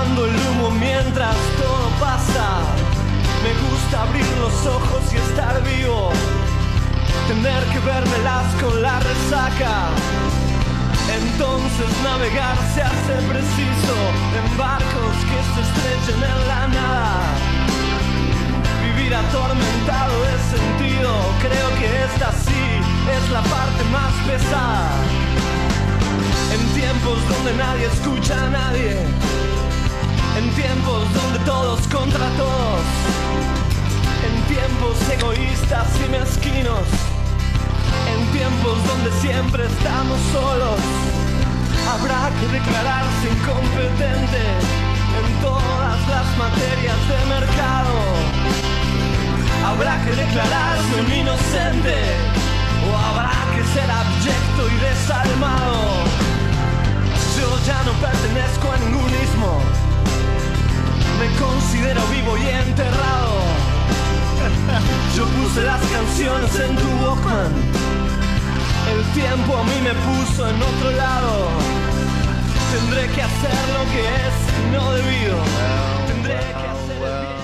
fumando el humo mientras todo pasa. Me gusta abrir los ojos y estar vivo, tener que vérmelas con la resaca. Entonces navegar se hace preciso en barcos que se estrechen en la nada. Vivir atormentado de sentido, creo que esta sí es la parte más pesada. En tiempos donde nadie escucha a nadie, en tiempos donde todos contra todos, en tiempos egoístas y mezquinos, en tiempos donde siempre estamos solos, habrá que declararse incompetente en todas las materias de mercado. Habrá que declararse un inocente, o habrá que ser abyecto y desalmado. Yo ya no pertenezco a ningún ismo, me considero vivo y enterrado. Yo puse las canciones en tu Walkman, el tiempo a mí me puso en otro lado. Tendré que hacer lo que es no debido. Tendré que hacer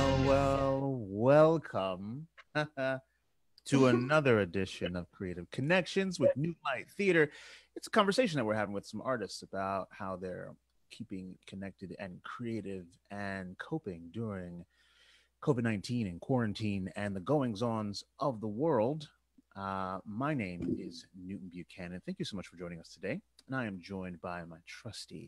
welcome to another edition of Creative Connections with New Light Theater. It's a conversation that we're having with some artists about how they're keeping connected and creative and coping during COVID-19 and quarantine and the goings-ons of the world. My name is Newton Buchanan. Thank you so much for joining us today. And I am joined by my trusty,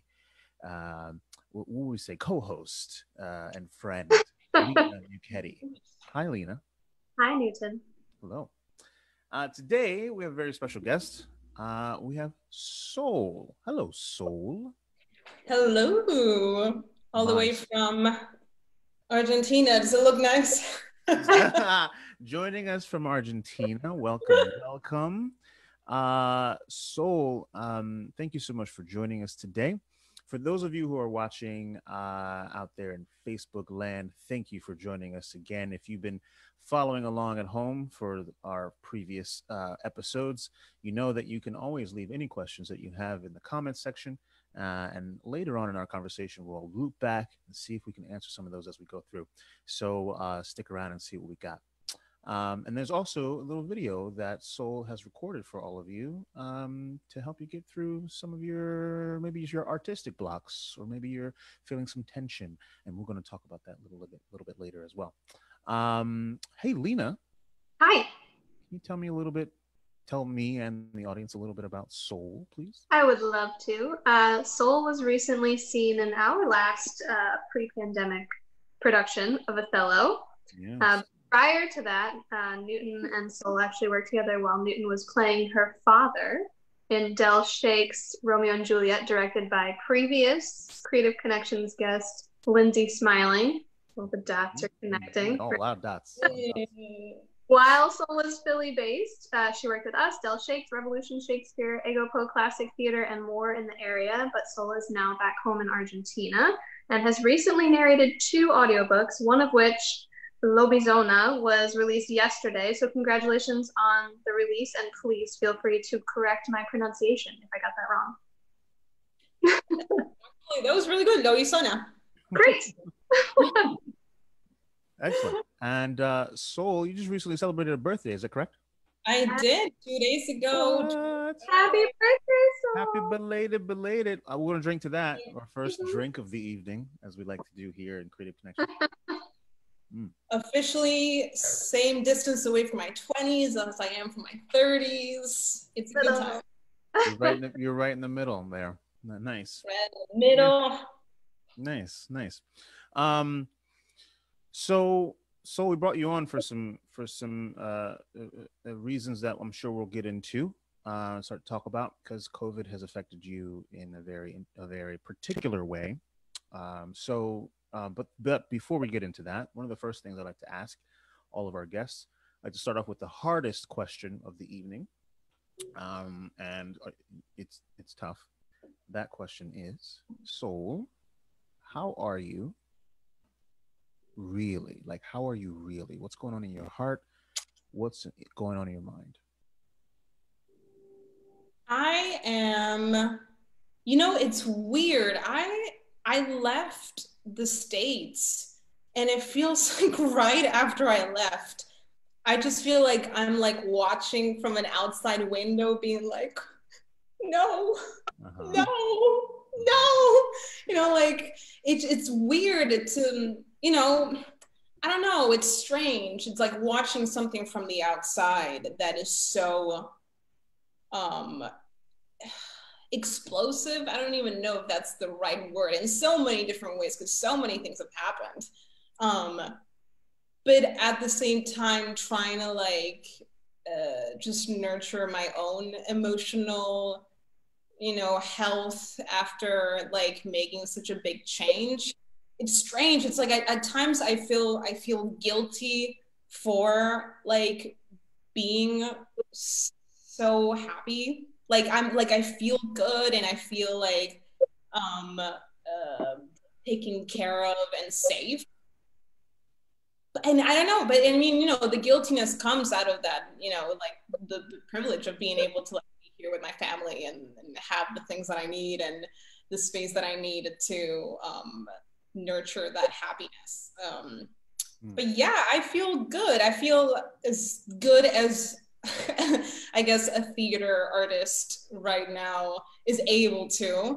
what would we say, co-host and friend, Lena Buchetti. Hi, Lena. Hi, Newton. Hello. Today, we have a very special guest. We have Soul. Hello, Soul. Hello. All the way from Argentina. Does it look nice? Joining us from Argentina. Welcome. Soul, thank you so much for joining us today. For those of you who are watching out there in Facebook land, thank you for joining us again. If you've been following along at home for our previous episodes, you know that you can always leave any questions that you have in the comments section. And later on in our conversation, we'll loop back and see if we can answer some of those as we go through. So stick around and see what we got. And there's also a little video that Soul has recorded for all of you to help you get through some of maybe your artistic blocks, or maybe you're feeling some tension. And we're going to talk about that a little bit later as well. Hey, Lena. Hi. Can you tell me and the audience a little bit about Soul, please? I would love to. Soul was recently seen in our last pre-pandemic production of Othello. Yes. Prior to that, Newton and Soul actually worked together while Newton was playing her father in Del Sheikh's Romeo and Juliet, directed by previous Creative Connections guest Lindsay Smiling. All the dots are connecting. Oh, wow, dots. While Soul was Philly-based, she worked with us, Del Sheikh's, Revolution Shakespeare, Ego Po Classic Theater, and more in the area, but Soul is now back home in Argentina and has recently narrated 2 audiobooks, one of which, Lobizona, was released yesterday. So congratulations on the release, and please feel free to correct my pronunciation if I got that wrong. That was really good, Lobizona. Great. Excellent. And Soul, you just recently celebrated a birthday, is that correct? I did 2 days ago. What? Happy birthday, Soul. Happy belated. We're going to drink to that, our first drink of the evening, as we like to do here in Creative Connection. Officially same distance away from my 20s as I am from my 30s. It's a good time. You're right in the middle there. Nice. Right in the middle. Nice. So we brought you on for some reasons that I'm sure we'll get into, start to talk about, because COVID has affected you in a very particular way. But before we get into that, one of the first things I like to ask all of our guests, I like to start off with the hardest question of the evening, and it's tough. That question is, Soul, how are you? Really? Like, how are you really? What's going on in your heart? What's going on in your mind? I am, it's weird. I left the States, and it feels like right after I left, I just feel like I'm like watching from an outside window being like, no, no, no, like it's weird to, I don't know, it's strange. It's like watching something from the outside that is so explosive. I don't even know if that's the right word in so many different ways, because so many things have happened. But at the same time, trying to like just nurture my own emotional, health after like making such a big change. It's strange. It's like at times I feel guilty for like being so happy. Like I feel good and I feel like taken care of and safe. And I don't know, but I mean, the guiltiness comes out of that, like the privilege of being able to like be here with my family and have the things that I need and the space that I need to nurture that happiness. But yeah, I feel good. I feel as good as I guess a theater artist right now is able to.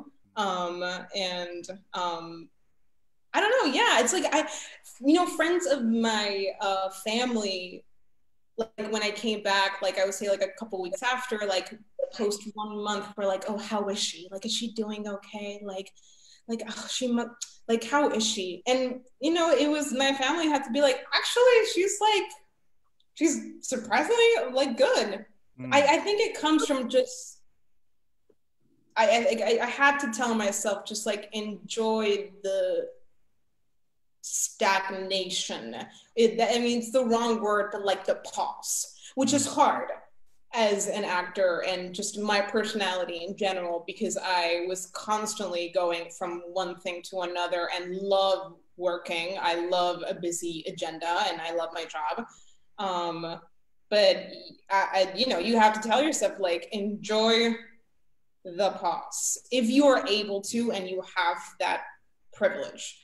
I don't know. Yeah, it's like friends of my family, like when I came back, like I would say like a couple weeks after, like post 1 month, we're like, oh, how is she? Like, is she doing okay? Like, oh, like, how is she? And it was, my family had to be like, actually, she's surprisingly like good. I think it comes from just I had to tell myself just like enjoy the stagnation. It's the wrong word, but like the pause, which is hard as an actor and just my personality in general, because I was constantly going from one thing to another and love working. I love a busy agenda and I love my job. But you have to tell yourself, like, enjoy the pause if you are able to and you have that privilege.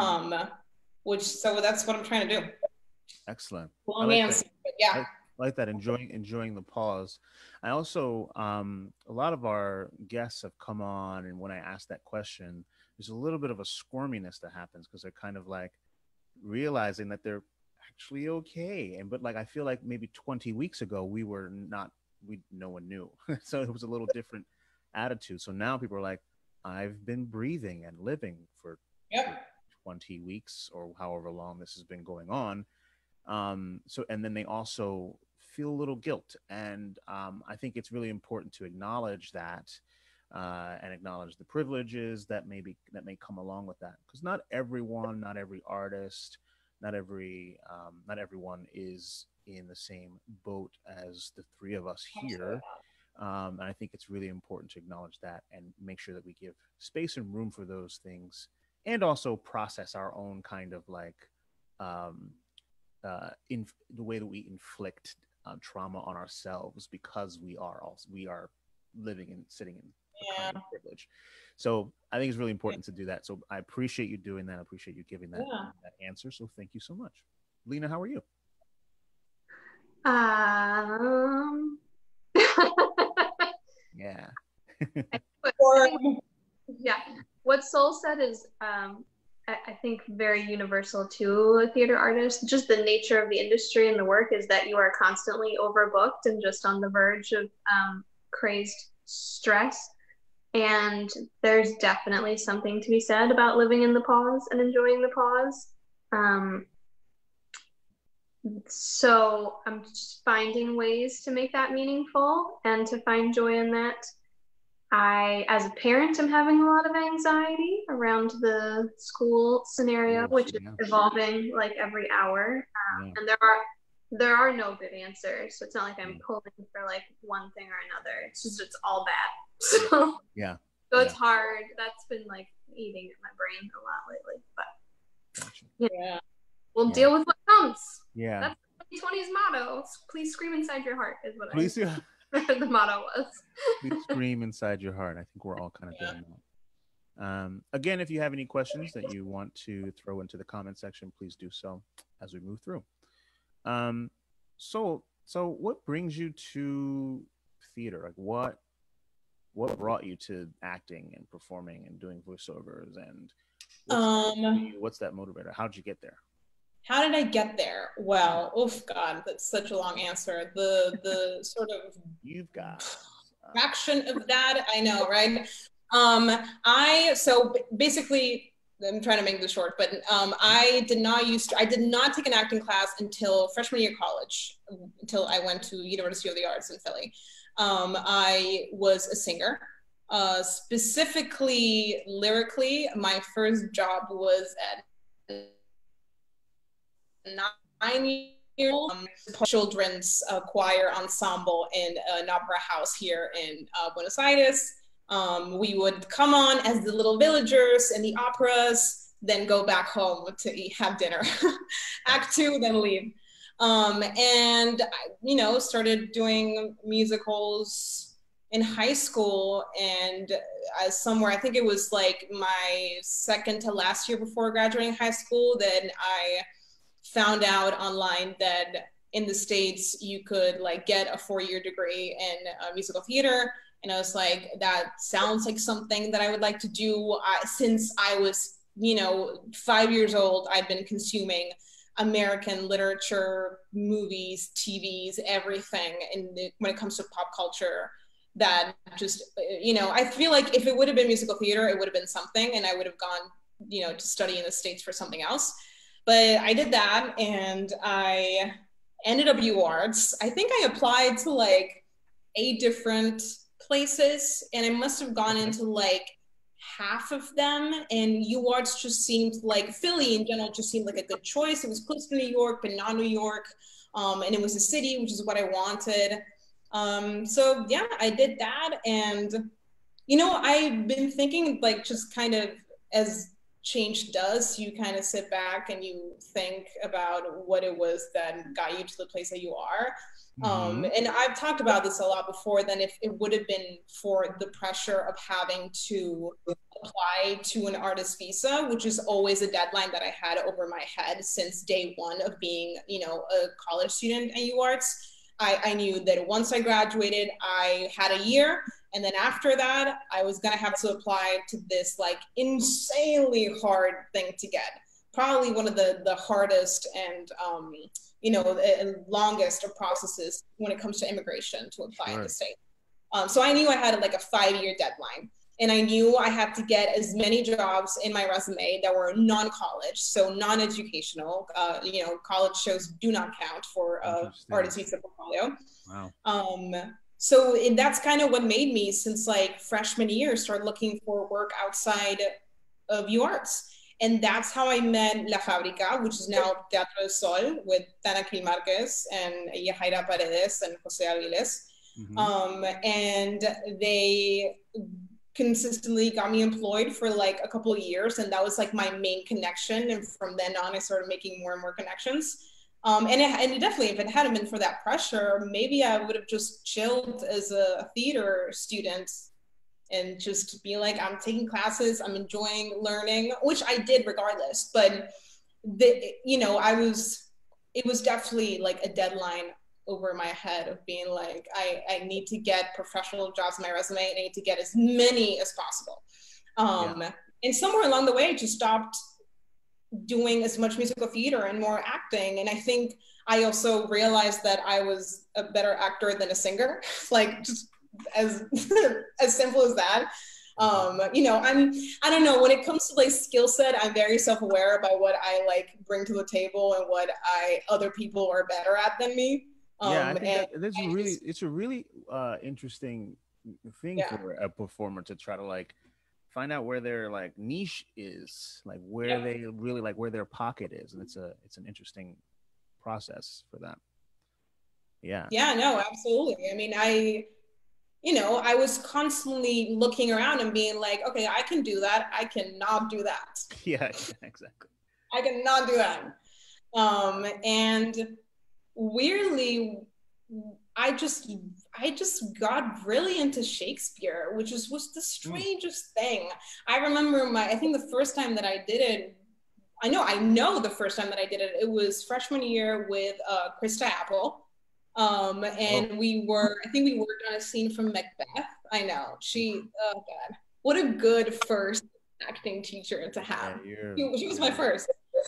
So that's what I'm trying to do. Excellent. Long answer, but yeah. I like that, enjoying the pause. I also, a lot of our guests have come on, and when I ask that question, there's a little bit of a squirminess that happens because they're kind of like realizing that they're actually okay. But like, I feel like maybe 20 weeks ago, no one knew. So it was a little different attitude. So now people are like, I've been breathing and living for 20 weeks or however long this has been going on. And then they also feel a little guilt. And I think it's really important to acknowledge that and acknowledge the privileges that may come along with that. Because not everyone, not every artist, not everyone is in the same boat as the three of us here. And I think it's really important to acknowledge that and make sure that we give space and room for those things, and also process our own kind of like in the way that we inflict trauma on ourselves, because we are living and sitting in a kind of privilege. So I think it's really important to do that. So I appreciate you doing that. I appreciate you giving that answer. So thank you so much. Lena, how are you? Yeah. Yeah. What Soul said is, I think, very universal to a theater artist. Just the nature of the industry and the work is that you are constantly overbooked and just on the verge of crazed stress. And there's definitely something to be said about living in the pause and enjoying the pause. So I'm just finding ways to make that meaningful and to find joy in that. I, as a parent, am having a lot of anxiety around the school scenario, which is evolving like every hour. And there are no good answers. So it's not like I'm pulling for like one thing or another. It's just, it's all bad. So it's hard. That's been like eating at my brain a lot lately. But we'll deal with what comes. Yeah. That's 2020's motto. Please scream inside your heart is what the motto was. Please scream inside your heart. I think we're all kind of doing that. Again, if you have any questions that you want to throw into the comment section, please do so as we move through. So what brings you to theater? Like what brought you to acting and performing and doing voiceovers, and what's that motivator? How'd you get there? How did I get there? Well, oof, God, that's such a long answer. The sort of you've got fraction of that, I know, right? So basically, I'm trying to make this short, but I did not take an acting class until freshman year of college, until I went to University of the Arts in Philly. I was a singer, specifically lyrically. My first job was at 9 years old, children's choir ensemble in an opera house here in Buenos Aires. We would come on as the little villagers in the operas, then go back home to have dinner, act two, then leave. And I, started doing musicals in high school, and somewhere, I think it was like my second to last year before graduating high school, then I found out online that in the States you could like get a 4-year degree in musical theater. And I was like, that sounds like something that I would like to do. Since I was, 5 years old, I'd been consuming American literature, movies, TVs, everything. When it comes to pop culture, that just, I feel like if it would have been musical theater, it would have been something, and I would have gone, to study in the States for something else. But I did that, and I ended up UArts. I think I applied to like 8 different places, and I must have gone into like half of them, and UArts just seemed like, Philly in general just seemed like a good choice. It was close to New York, but not New York, and it was a city, which is what I wanted. So yeah, I did that, and I've been thinking, like, just kind of as change does, you kind of sit back and you think about what it was that got you to the place that you are. And I've talked about this a lot before, then if it would have been for the pressure of having to apply to an artist visa, which is always a deadline that I had over my head since day one of being, a college student at UArts. I knew that once I graduated, I had a year. And then after that, I was going to have to apply to this like insanely hard thing to get. Probably one of the hardest and, longest of processes when it comes to immigration to apply in the state. So I knew I had like a 5-year deadline. And I knew I had to get as many jobs in my resume that were non-college, so non-educational. College shows do not count for artist visa portfolio. Wow. So that's kind of what made me, since like freshman year, start looking for work outside of UArts. And that's how I met La Fábrica, which is now Teatro del Sol, with Tana Krill Marquez and Yajaira Paredes and Jose Aviles. And they consistently got me employed for like a couple of years, and that was like my main connection. And from then on, I started making more and more connections. And it definitely, if it hadn't been for that pressure, maybe I would have just chilled as a theater student and just be like, I'm taking classes, I'm enjoying learning, which I did regardless. But it was definitely like a deadline over my head of being like, I need to get professional jobs in my resume, and I need to get as many as possible. And somewhere along the way, I just stopped doing as much musical theater and more acting. And I think I also realized that I was a better actor than a singer, like just as simple as that. I don't know, when it comes to like skill set, I'm very self-aware about what I like bring to the table and what other people are better at than me. I think it's a really interesting thing for a performer to try to like find out where their like niche is, like where they really like where their pocket is, and it's an interesting process for that. Yeah, no, absolutely. I mean, I was constantly looking around and being like, okay, I can do that, I cannot do that. Yeah, exactly. I cannot do that. And weirdly, I just got really into Shakespeare, which was the strangest thing. I remember I think the first time that I did it, I know the first time that I did it, it was freshman year with Krista Apple. And I think we worked on a scene from Macbeth. I know, oh God, what a good first acting teacher to have. She was my first.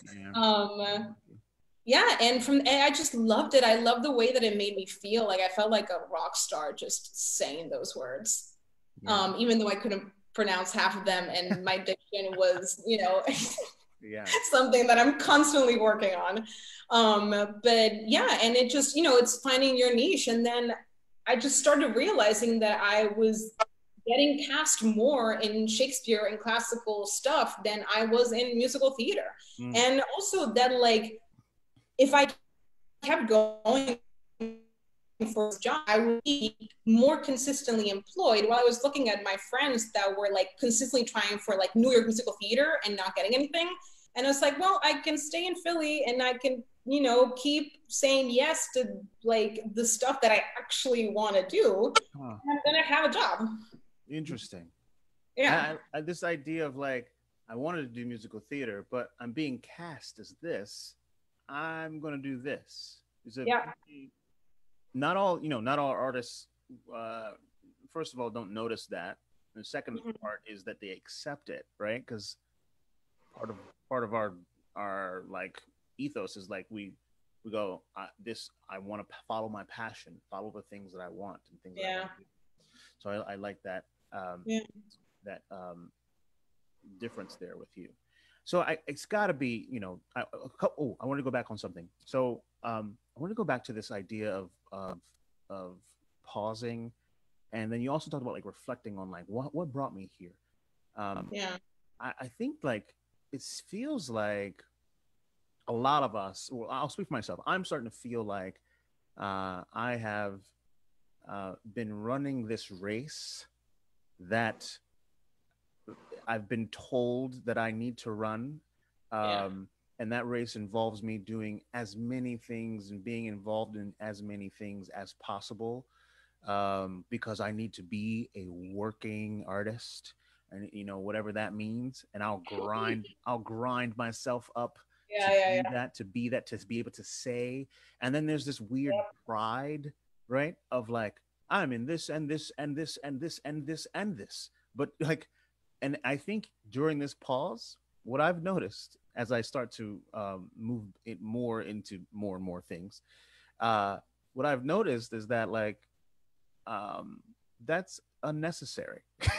Yeah, and I just loved it. I loved the way that it made me feel. Like I felt like a rock star just saying those words. Even though I couldn't pronounce half of them, and my diction was, something that I'm constantly working on. But yeah, and it just, it's finding your niche. And then I just started realizing that I was getting cast more in Shakespeare and classical stuff than I was in musical theater. And also that, like, if I kept going for a job, I would be more consistently employed, while I was looking at my friends that were like consistently trying for like New York musical theater and not getting anything. And I was like, well, I can stay in Philly and I can, keep saying yes to like the stuff that I actually want to do. And I'm going to have a job. Interesting. Yeah. I this idea of like, I wanted to do musical theater, but I'm being cast as this. I'm going to do this. Not all artists, first of all, don't notice that. And the second part is that they accept it, right? Because part of our like ethos is like we go, I want to follow my passion, follow the things that I want and things that I want to do. So I like that difference there with you. So it's got to be, I want to go back on something. So I want to go back to this idea of pausing, and then you also talked about like reflecting on like what brought me here. I think like it feels like a lot of us. Well, I'll speak for myself. I'm starting to feel like I have been running this race that I've been told that I need to run. And that race involves me doing as many things and being involved in as many things as possible, because I need to be a working artist, and whatever that means. And I'll grind myself up to be able to say. And then there's this weird pride, right? Of like, I'm in this and this and this and this and this and this. But like, and I think during this pause, what I've noticed as I start to move it more into more and more things, what I've noticed is that like, that's unnecessary.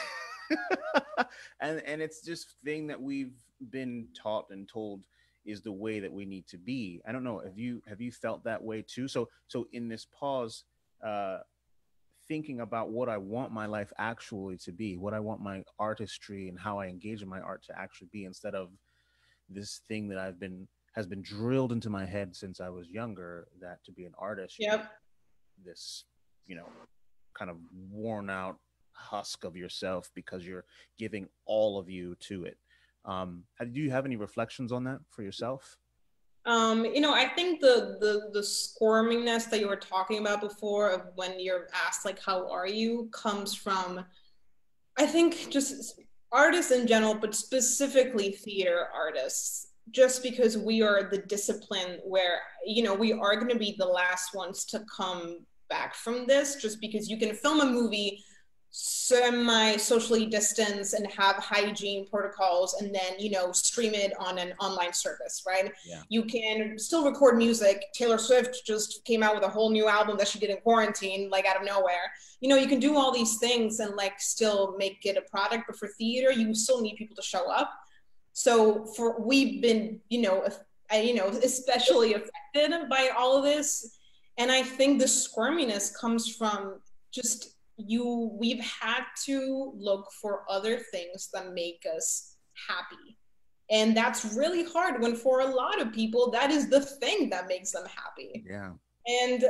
and it's just thing that we've been taught and told is the way that we need to be. I don't know. Have you felt that way too? So in this pause, thinking about what I want my life actually to be, what I want my artistry and how I engage in my art to actually be, instead of this thing that has been drilled into my head since I was younger, that to be an artist, this, kind of worn out husk of yourself because you're giving all of you to it. Do you have any reflections on that for yourself? I think the squirminess that you were talking about before, of when you're asked like, how are you, comes from, I think, just artists in general, but specifically theater artists, just because we are the discipline where, we are going to be the last ones to come back from this, just because you can film a movie semi-socially distance and have hygiene protocols, and then stream it on an online service, right? You can still record music. Taylor Swift just came out with a whole new album that she did in quarantine, like out of nowhere. You can do all these things and like still make it a product, but for theater you still need people to show up. So we've been especially affected by all of this. And I think the squirminess comes from just we've had to look for other things that make us happy. And that's really hard when, for a lot of people, that is the thing that makes them happy. Yeah. And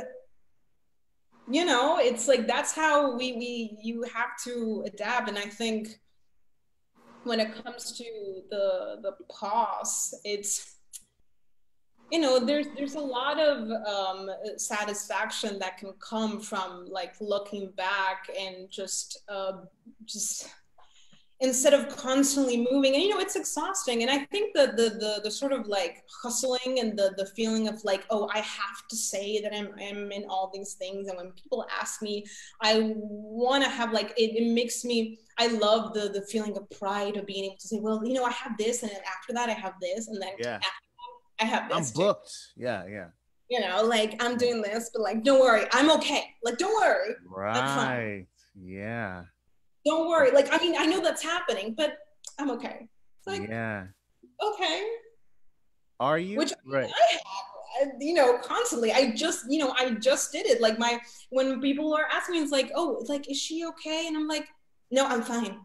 it's like, that's how you have to adapt. And I think when it comes to the pause, you know, there's a lot of satisfaction that can come from like looking back and just instead of constantly moving. And you know, it's exhausting. And I think the sort of like hustling and the feeling of like, oh, I have to say that I'm in all these things, and when people ask me, I want to have like it makes me, I love the feeling of pride of being able to say, well, you know, I have this, and then after that I have this, and then Yeah. I have I'm this booked. too. Yeah, yeah. You know, like I'm doing this, but like, don't worry, I'm okay. Like, don't worry, I'm fine. Right. Yeah. Don't worry. Like, I mean, I know that's happening, but I'm okay. It's like, Yeah. okay. Are you? Which Right. I have, you know, constantly. You know, I just did it. Like when people are asking me, it's like, oh, like, is she okay? And I'm like, no, I'm fine.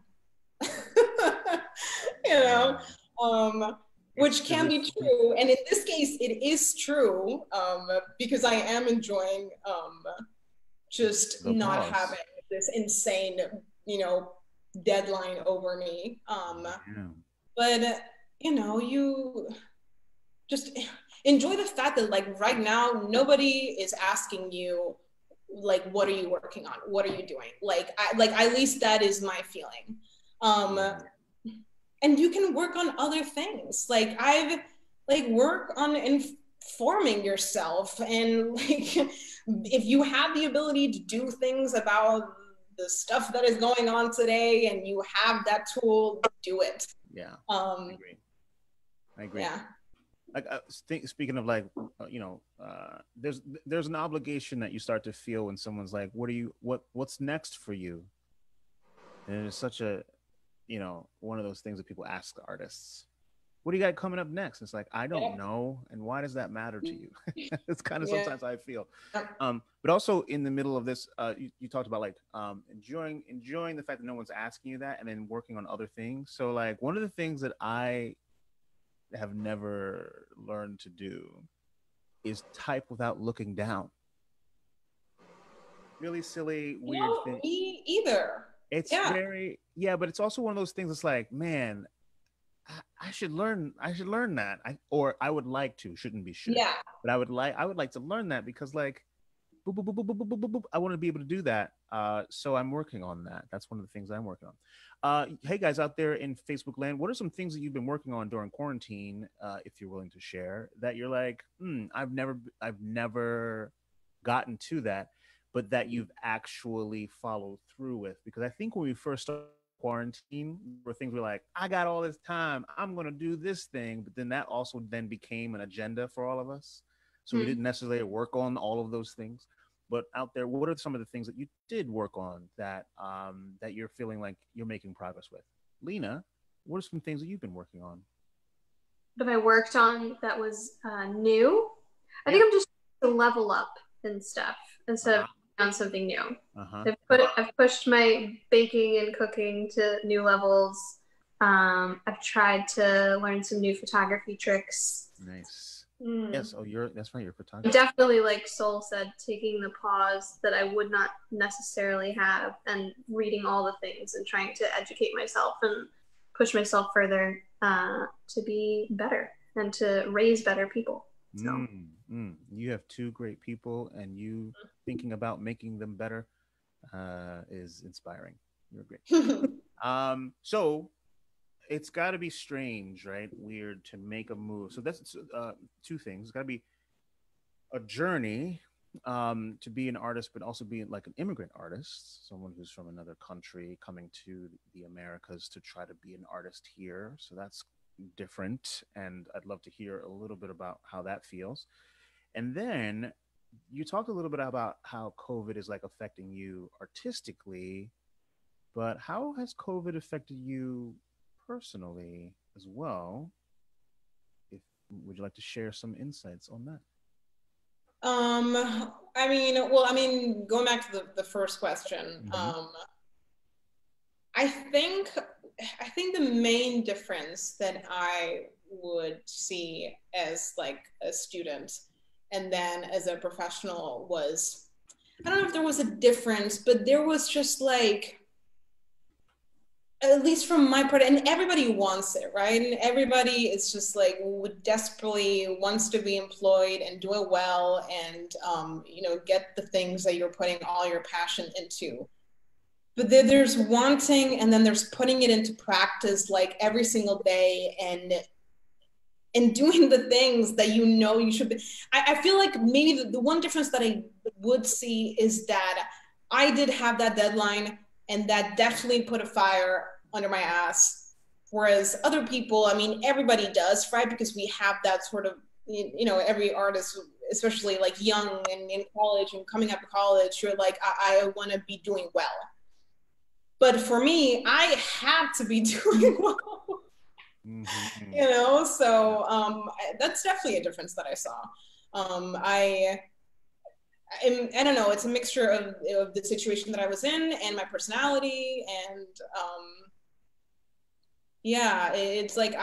You know, which can be true. And in this case, it is true, because I am enjoying just The not pause. having this insane, you know, deadline over me. Yeah. But you know, you just enjoy the fact that like right now nobody is asking you like what are you working on, what are you doing, like at least that is my feeling. um and you can work on other things. Like I've like work on informing yourself, and like if you have the ability to do things about the stuff that is going on today and you have that tool, do it. Yeah. I agree. I agree. Yeah. Like speaking of like there's an obligation that you start to feel when someone's like, what's next for you? And it's such a, you know, one of those things that people ask the artists, what do you got coming up next? It's like, I don't know. And why does that matter to you? It's kind of sometimes how I feel. But also in the middle of this, you talked about like enjoying the fact that no one's asking you that, and then working on other things. So like one of the things that I have never learned to do is type without looking down. Really silly, weird thing. Me either. It's very, yeah, but it's also one of those things that's like, man, I should learn that. I would like to, shouldn't be should. Yeah. But I would like to learn that, because like boop, boop, boop, boop, boop, boop, boop, I want to be able to do that. So I'm working on that. That's one of the things I'm working on. Hey guys out there in Facebook land, what are some things that you've been working on during quarantine, if you're willing to share, that you're like, I've never gotten to that, but that you've actually followed through with? Because I think when we first started quarantine, were things we're like, I got all this time, I'm going to do this thing. But then that also then became an agenda for all of us. So we didn't necessarily work on all of those things. But out there, what are some of the things that you did work on that that you're feeling like you're making progress with? Lena, what are some things that you've been working on? That I worked on that was new? I think I'm just to level up and stuff instead of on something new. I've pushed my baking and cooking to new levels. I've tried to learn some new photography tricks. Nice. Yes. Oh, that's right. You're a photographer. Definitely, like Sol said, taking the pause that I would not necessarily have and reading all the things and trying to educate myself and push myself further to be better and to raise better people. So. You have two great people, and you thinking about making them better is inspiring. You're great. So it's got to be strange, right? Weird to make a move. So that's two things. It's got to be a journey to be an artist, but also be like an immigrant artist, someone who's from another country coming to the Americas to try to be an artist here. So that's different, and I'd love to hear a little bit about how that feels. And then you talked a little bit about how COVID is like affecting you artistically, but how has COVID affected you personally as well? Would you like to share some insights on that? I mean, going back to the first question, I think the main difference that I would see as like a student and then as a professional was, I don't know if there was a difference, but there was just like, at least from my part, and everybody wants it, right? And everybody is just like desperately wants to be employed and do it well, and you know, get the things that you're putting all your passion into. But then there's wanting, and then there's putting it into practice like every single day, and doing the things that you know you should be. I feel like maybe the one difference that I would see is that I did have that deadline, and that definitely put a fire under my ass. Whereas other people, I mean, everybody does, right? Because we have that sort of, you know, every artist, especially like young and in college and coming out of college, you're like, I want to be doing well. But for me, I had to be doing well. Mm-hmm. You know, so that's definitely a difference that I saw. I don't know, it's a mixture of the situation that I was in and my personality, and yeah, it's like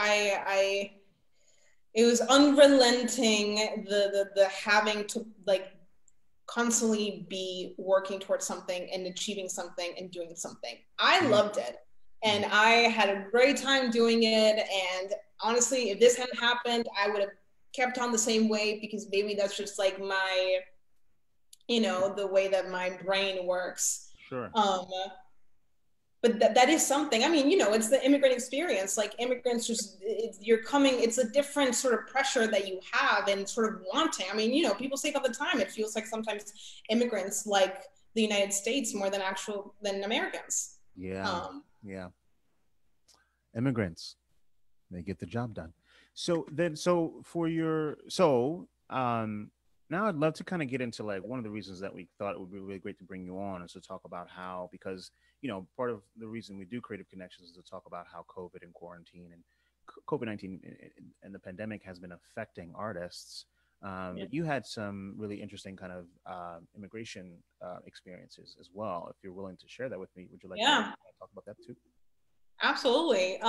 it was unrelenting, the having to like constantly be working towards something and achieving something and doing something. I loved it. And I had a great time doing it. And honestly, if this hadn't happened, I would have kept on the same way, because maybe that's just like my, you know, the way that my brain works. Sure. But that is something. I mean, you know, it's the immigrant experience. Like immigrants, just you're coming. It's a different sort of pressure that you have, and sort of wanting. I mean, you know, people say it all the time. It feels like sometimes immigrants like the United States more than Americans. Yeah. Yeah. Immigrants, they get the job done. So then, now I'd love to kind of get into like one of the reasons that we thought it would be really great to bring you on is to talk about how, because, you know, part of the reason we do Creative Connections is to talk about how COVID and quarantine and COVID-19 and the pandemic has been affecting artists. You had some really interesting kind of immigration experiences as well. If you're willing to share that with me, would you like to talk about that too? Absolutely.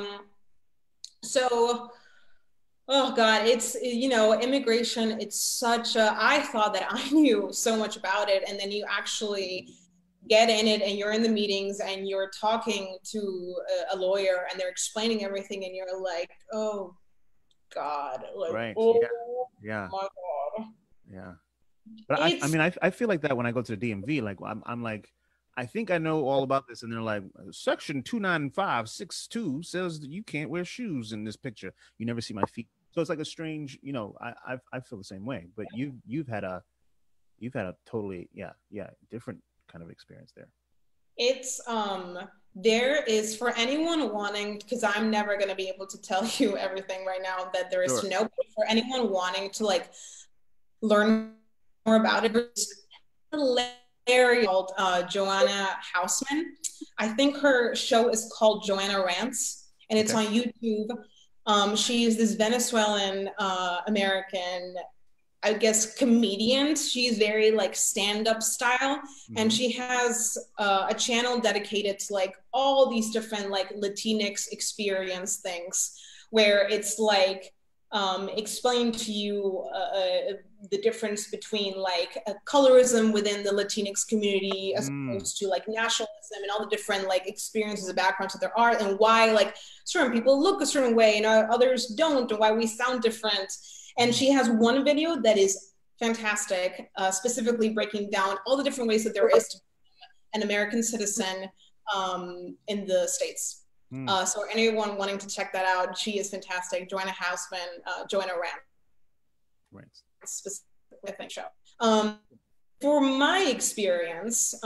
So, oh God, it's, you know, immigration, it's such a, I thought that I knew so much about it. And then you actually get in it and you're in the meetings and you're talking to a lawyer and they're explaining everything and you're like, oh God, like, right. oh yeah. my God. Yeah. But I mean, I feel like that when I go to the DMV, like I'm like, I think I know all about this. And they're like, section 29562 says that you can't wear shoes in this picture. You never see my feet. So it's like a strange, you know, I feel the same way, but you've had a totally, different kind of experience there. It's, there is, for anyone wanting, because I'm never going to be able to tell you everything right now that there is to know, but for anyone wanting to like learn more about it, it's hilarious called Joanna Hausman. I think her show is called Joanna Rants, and it's on YouTube. She is this Venezuelan American, I guess, comedian. She's very like stand-up style, and she has a channel dedicated to like all these different like Latinx experience things, where it's like explain to you the difference between like colorism within the Latinx community as opposed to like nationalism and all the different like experiences and backgrounds that there are, and why like certain people look a certain way and others don't, and why we sound different. And she has one video that is fantastic, specifically breaking down all the different ways that there is to be an American citizen in the States. So anyone wanting to check that out, she is fantastic. Joanna Hausman, Joanna Ram. Right. Specific show. For my experience,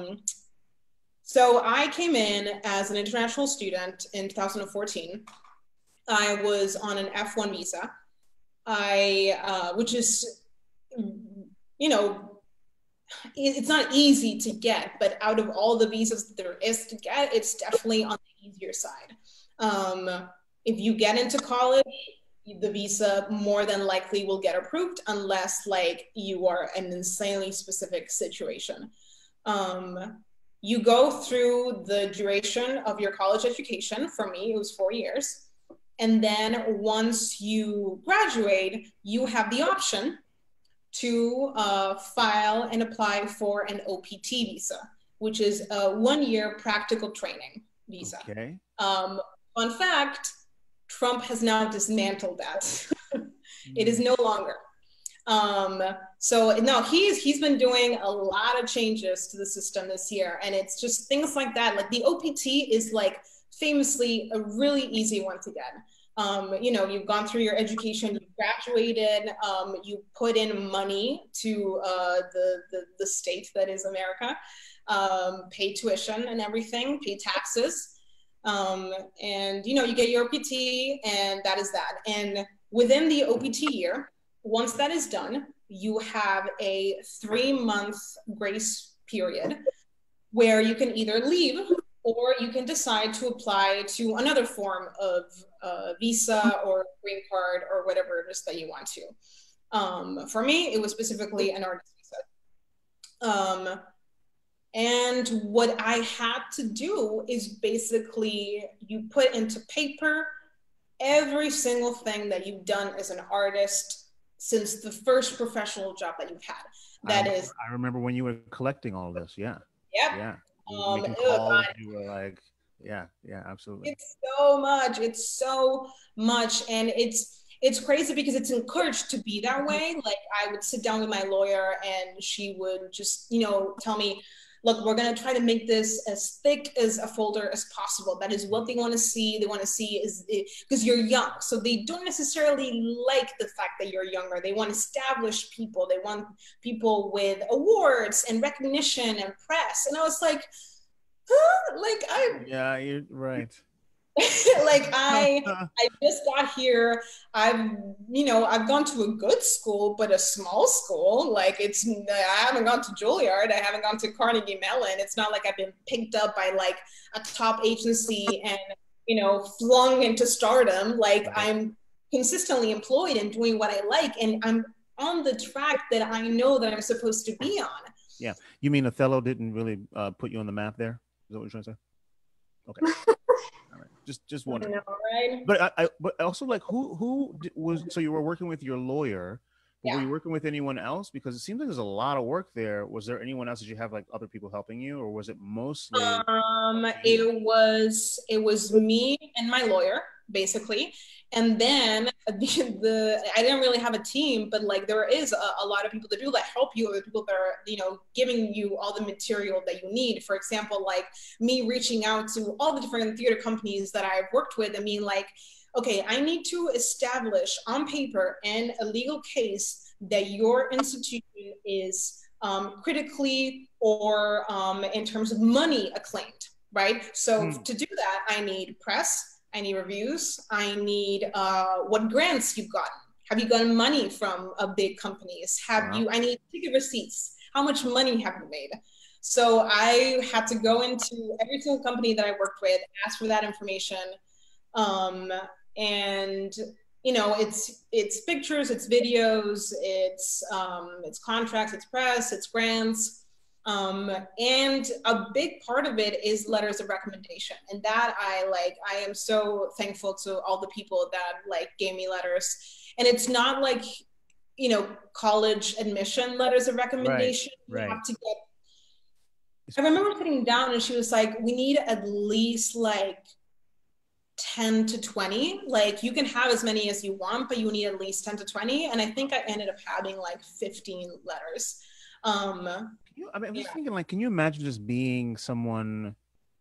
so I came in as an international student in 2014. I was on an F1 visa. Which is, you know, it's not easy to get, but out of all the visas that there is to get, it's definitely on the easier side. If you get into college, the visa more than likely will get approved unless like you are an insanely specific situation. You go through the duration of your college education. For me, it was 4 years. And then once you graduate, you have the option to file and apply for an OPT visa, which is a 1 year practical training. visa. Okay. Fun fact, Trump has now dismantled that. It is no longer. So no, he's been doing a lot of changes to the system this year, and it's just things like that. Like the OPT is like famously a really easy one to get. You know, you've gone through your education, you've graduated, you put in money to the state that is America, pay tuition and everything, pay taxes, and you know, you get your OPT, and that is that. And within the OPT year, once that is done, you have a 3-month grace period where you can either leave or you can decide to apply to another form of visa or green card or whatever it is that you want to. For me, it was specifically an artist visa. And what I had to do is basically you put into paper every single thing that you've done as an artist since the first professional job that you've had. I remember when you were collecting all of this. Yeah. Yep. Yeah. You were making calls, you were like, yeah, absolutely. It's so much. And it's crazy because it's encouraged to be that way. Like I would sit down with my lawyer and she would just, you know, tell me, look, we're going to try to make this as thick as a folder as possible. That is what they want to see. They want to see is because you're young. So they don't necessarily like the fact that you're younger. They want established people. They want people with awards and recognition and press. And I was like, huh? Yeah, you're right. Like I just got here. I've gone to a good school, but a small school. Like I haven't gone to Juilliard. I haven't gone to Carnegie Mellon. It's not like I've been picked up by like a top agency and, you know, flung into stardom. Like I'm consistently employed and doing what I like. And I'm on the track that I know that I'm supposed to be on. Yeah. You mean Othello didn't really put you on the map there? Is that what you're trying to say? Okay. All right. Just wondering. I know, right? But also like who was, so you were working with your lawyer, but were you working with anyone else? Because it seems like there's a lot of work there. Was there anyone else? Did you have like other people helping you, or was it mostly? It was me and my lawyer basically. And then I didn't really have a team, but like there is a lot of people that do that help you, or people that are, you know, giving you all the material that you need. For example, like me reaching out to all the different theater companies that I've worked with and being like, okay, I need to establish on paper and a legal case that your institution is critically or in terms of money acclaimed, right? So to do that, I need press, I need reviews, I need what grants you've gotten. Have you gotten money from big companies? I need ticket receipts. How much money have you made? So I had to go into every single company that I worked with, ask for that information. And you know, it's pictures, it's videos, it's contracts, it's press, it's grants. And a big part of it is letters of recommendation. And that I am so thankful to all the people that like gave me letters. And it's not like, you know, college admission letters of recommendation. Right. You have to get, I remember sitting down and she was like, we need at least like 10 to 20. Like you can have as many as you want, but you need at least 10 to 20. And I think I ended up having like 15 letters. I'm just thinking, like, can you imagine just being someone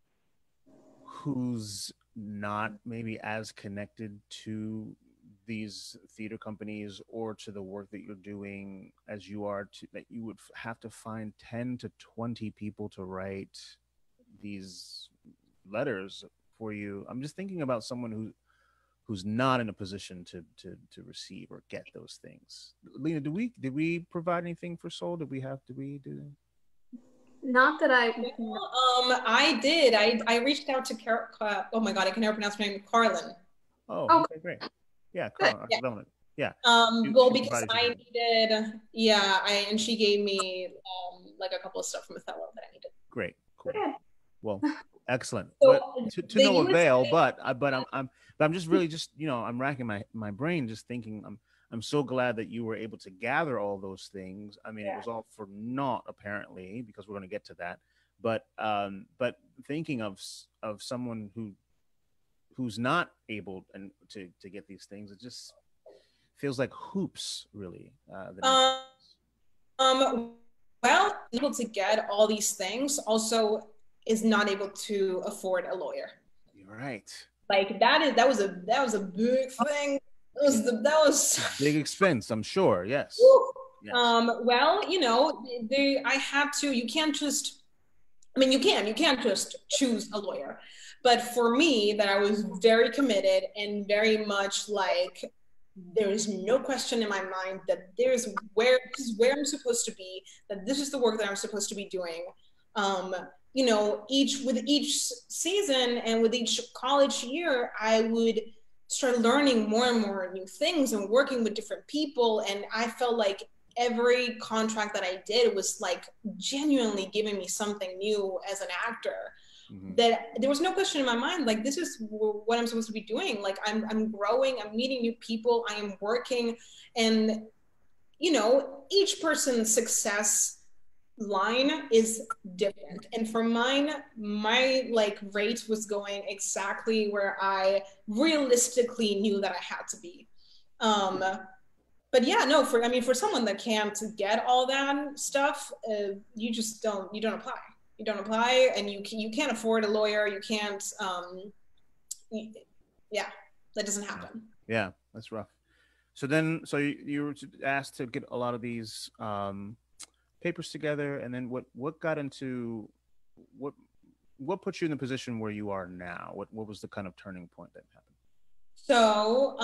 who's not maybe as connected to these theater companies or to the work that you're doing as you are, that you would have to find 10 to 20 people to write these letters for you? I'm just thinking about someone who's not in a position to receive or get those things. Lena, did we provide anything for Soul? Did we do? Not that I did. I reached out to oh my god, I can never pronounce her name. Carlin. Oh, okay, great. Yeah, Carlin. Yeah. Well, because I needed, and she gave me like a couple of stuff from Othello that I needed. Great, cool. Well, excellent. So but to no avail. But I'm just really I'm racking my brain just thinking. I'm so glad that you were able to gather all those things. I mean, it was all for naught apparently, because we're going to get to that. But thinking of someone who's not able and to get these things, it just feels like hoops, really. Well, able to get all these things also is not able to afford a lawyer. You're right. Like that was a big thing. That was big expense, I'm sure. Yes. Yes. Well, I had to. You can't just. I mean, you can't just choose a lawyer. But for me, that I was very committed and very much like, there is no question in my mind that this is where I'm supposed to be, that this is the work that I'm supposed to be doing. With each season and with each college year, I would start learning more and more new things and working with different people. And I felt like every contract that I did was like genuinely giving me something new as an actor. Mm-hmm. That there was no question in my mind, like, this is what I'm supposed to be doing. Like, I'm growing, I'm meeting new people, I am working, and each person's success line is different. And for mine, my like rate was going exactly where I realistically knew that I had to be. But yeah, no, for someone that can't get all that stuff, you don't apply. You don't apply, and you can't afford a lawyer. You can't, yeah, that doesn't happen. Yeah, that's rough. So you were asked to get a lot of these papers together, and then what got into what put you in the position where you are now? What was the kind of turning point that happened? So,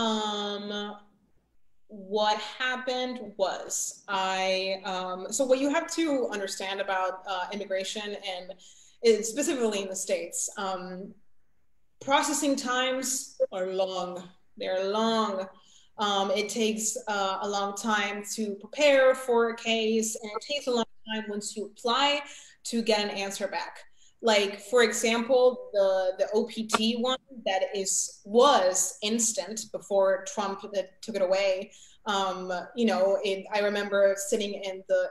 what happened was so what you have to understand about immigration, and specifically in the States, processing times are long. They're long. It takes a long time to prepare for a case, and it takes a long time once you apply to get an answer back. Like, for example, the OPT one that was instant before Trump took it away. I remember sitting in the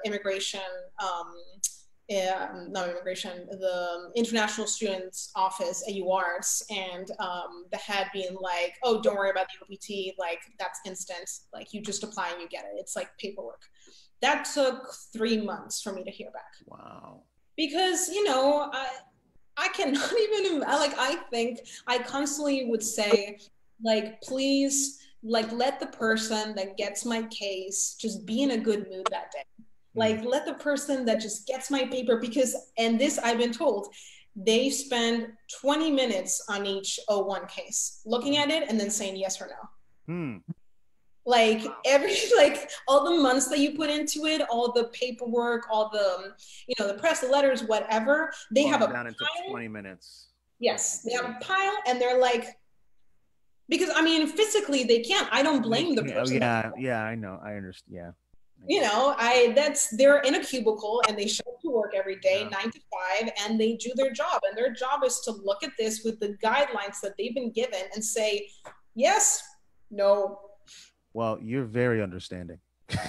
the International Students Office at UArts, and the head being like, "Oh, don't worry about the OPT. Like, that's instant. Like, you just apply and you get it. It's like paperwork." That took 3 months for me to hear back. Wow. Because, I cannot even, I think I constantly would say, like, please, like, let the person that gets my case just be in a good mood that day. Like, let the person that just gets my paper, and this I've been told, they spend 20 minutes on each O1 case, looking at it and then saying yes or no. Like, all the months that you put into it, all the paperwork, all the, the press, the letters, whatever, they have a down into 20 minutes. Yes, they have a pile, and they're like, because physically they can't. I don't blame the person. Yeah, I know. I understand. Yeah. They're in a cubicle and they show up to work every day, 9 to 5, and they do their job. And their job is to look at this with the guidelines that they've been given and say, yes, no. Well, you're very understanding.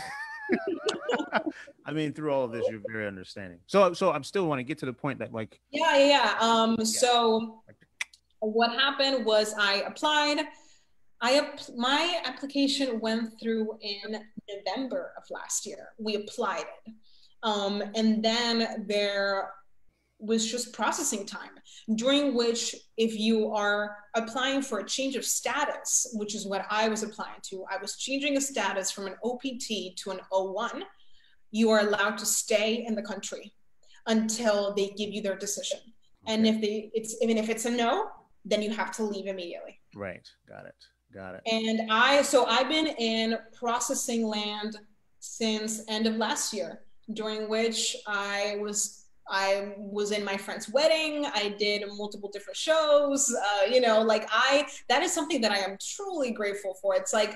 Through all of this, you're very understanding. So I'm still want to get to the point that, like. Yeah. So what happened was I applied. My application went through in November of last year. We applied it. And then there was just processing time, during which, if you are applying for a change of status, which is what I was applying to, I was changing a status from an OPT to an O1, you are allowed to stay in the country until they give you their decision. Okay. And if it's a no, then you have to leave immediately. Right. Got it. And I've been in processing land since end of last year, during which I was in my friend's wedding. I did multiple different shows, that is something that I am truly grateful for. It's like,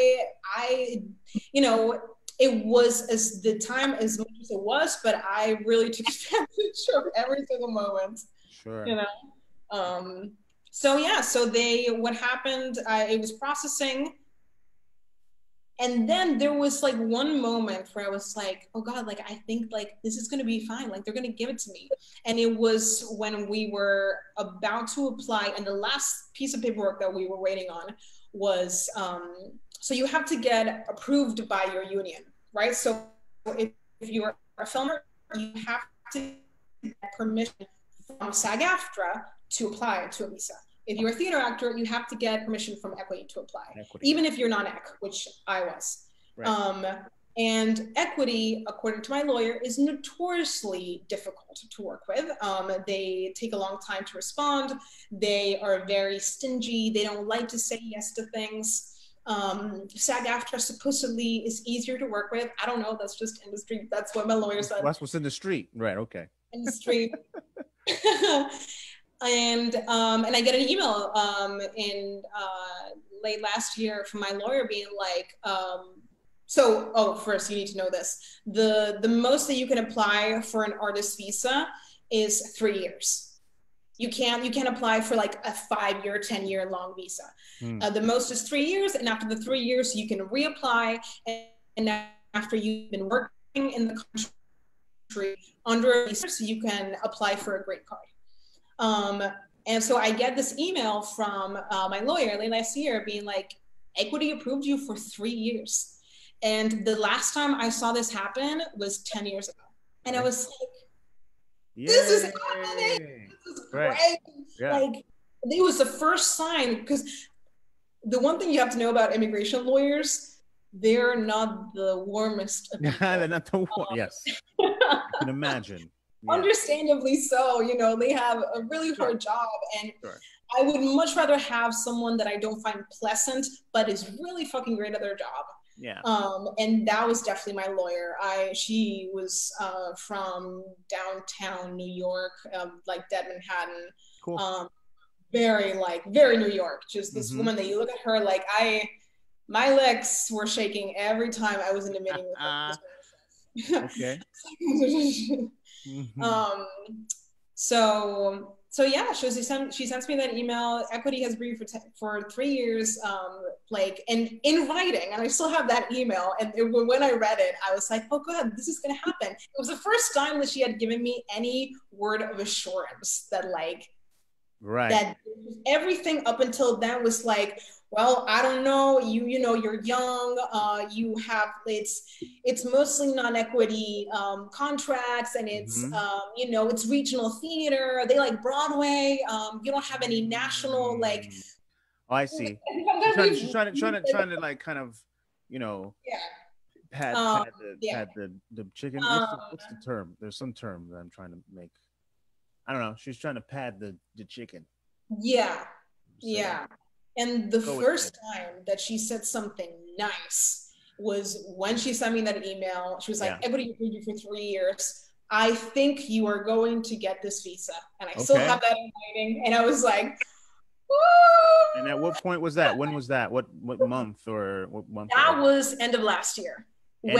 it was the time as much as it was, but I really took advantage of every single moment. Sure. So what happened, it was processing. And then there was like one moment where I was like, oh God, like I think like this is gonna be fine. Like they're gonna give it to me. And it was when we were about to apply, and the last piece of paperwork that we were waiting on was so you have to get approved by your union, right? So if you're a filmer, you have to get permission from SAG-AFTRA to apply to a visa. If you're a theater actor, you have to get permission from Equity to apply, even if you're non-EC, which I was. Right. And Equity, according to my lawyer, is notoriously difficult to work with. They take a long time to respond. They are very stingy. They don't like to say yes to things. SAG-AFTRA supposedly is easier to work with. I don't know. That's just industry. That's what my lawyer said. That's what's in the street, right? Okay. In the street. And I get an email in late last year from my lawyer being like, first you need to know this. The most that you can apply for an artist visa is 3 years. You can't apply for like a 5-year, 10-year long visa. The most is 3 years, and after the 3 years, you can reapply. And after you've been working in the country under a visa, so you can apply for a green card. And so I get this email from my lawyer late last year being like, Equity approved you for 3 years. And the last time I saw this happen was 10 years ago. And I was like, this is happening. This is great. Yeah. Like, it was the first sign, because the one thing you have to know about immigration lawyers, they're not the warmest of people. They're not the yes. I can imagine. Yeah. Understandably so, you know, they have a really hard job, and I would much rather have someone that I don't find pleasant but is really fucking great at their job. Yeah. And that was definitely my lawyer. She was from downtown New York, like dead Manhattan. Cool. Very New York. Just this woman that you look at her like my legs were shaking every time I was in a meeting with her. Okay. So yeah, she sends me that email. Equity has briefed for 3 years, and in writing, and I still have that email. And when I read it, I was like, oh God, this is gonna happen. It was the first time that she had given me any word of assurance that that everything up until then was like, well, I don't know, you know, you're young, you have, it's mostly non-equity contracts, and it's, you know, it's regional theater, they like Broadway, you don't have any national, like. Oh, I see. She's trying to like kind of, you know, pad the chicken. What's the term? There's some term that I'm trying to make. I don't know. She's trying to pad the chicken. Yeah. Yeah. And the first time that she said something nice was when she sent me that email. She was like, Equity approved you for 3 years. I think you are going to get this visa. And I still have that in writing. And I was like, woo! And at what point was that? When was that? What month or what month? That was end of last year. It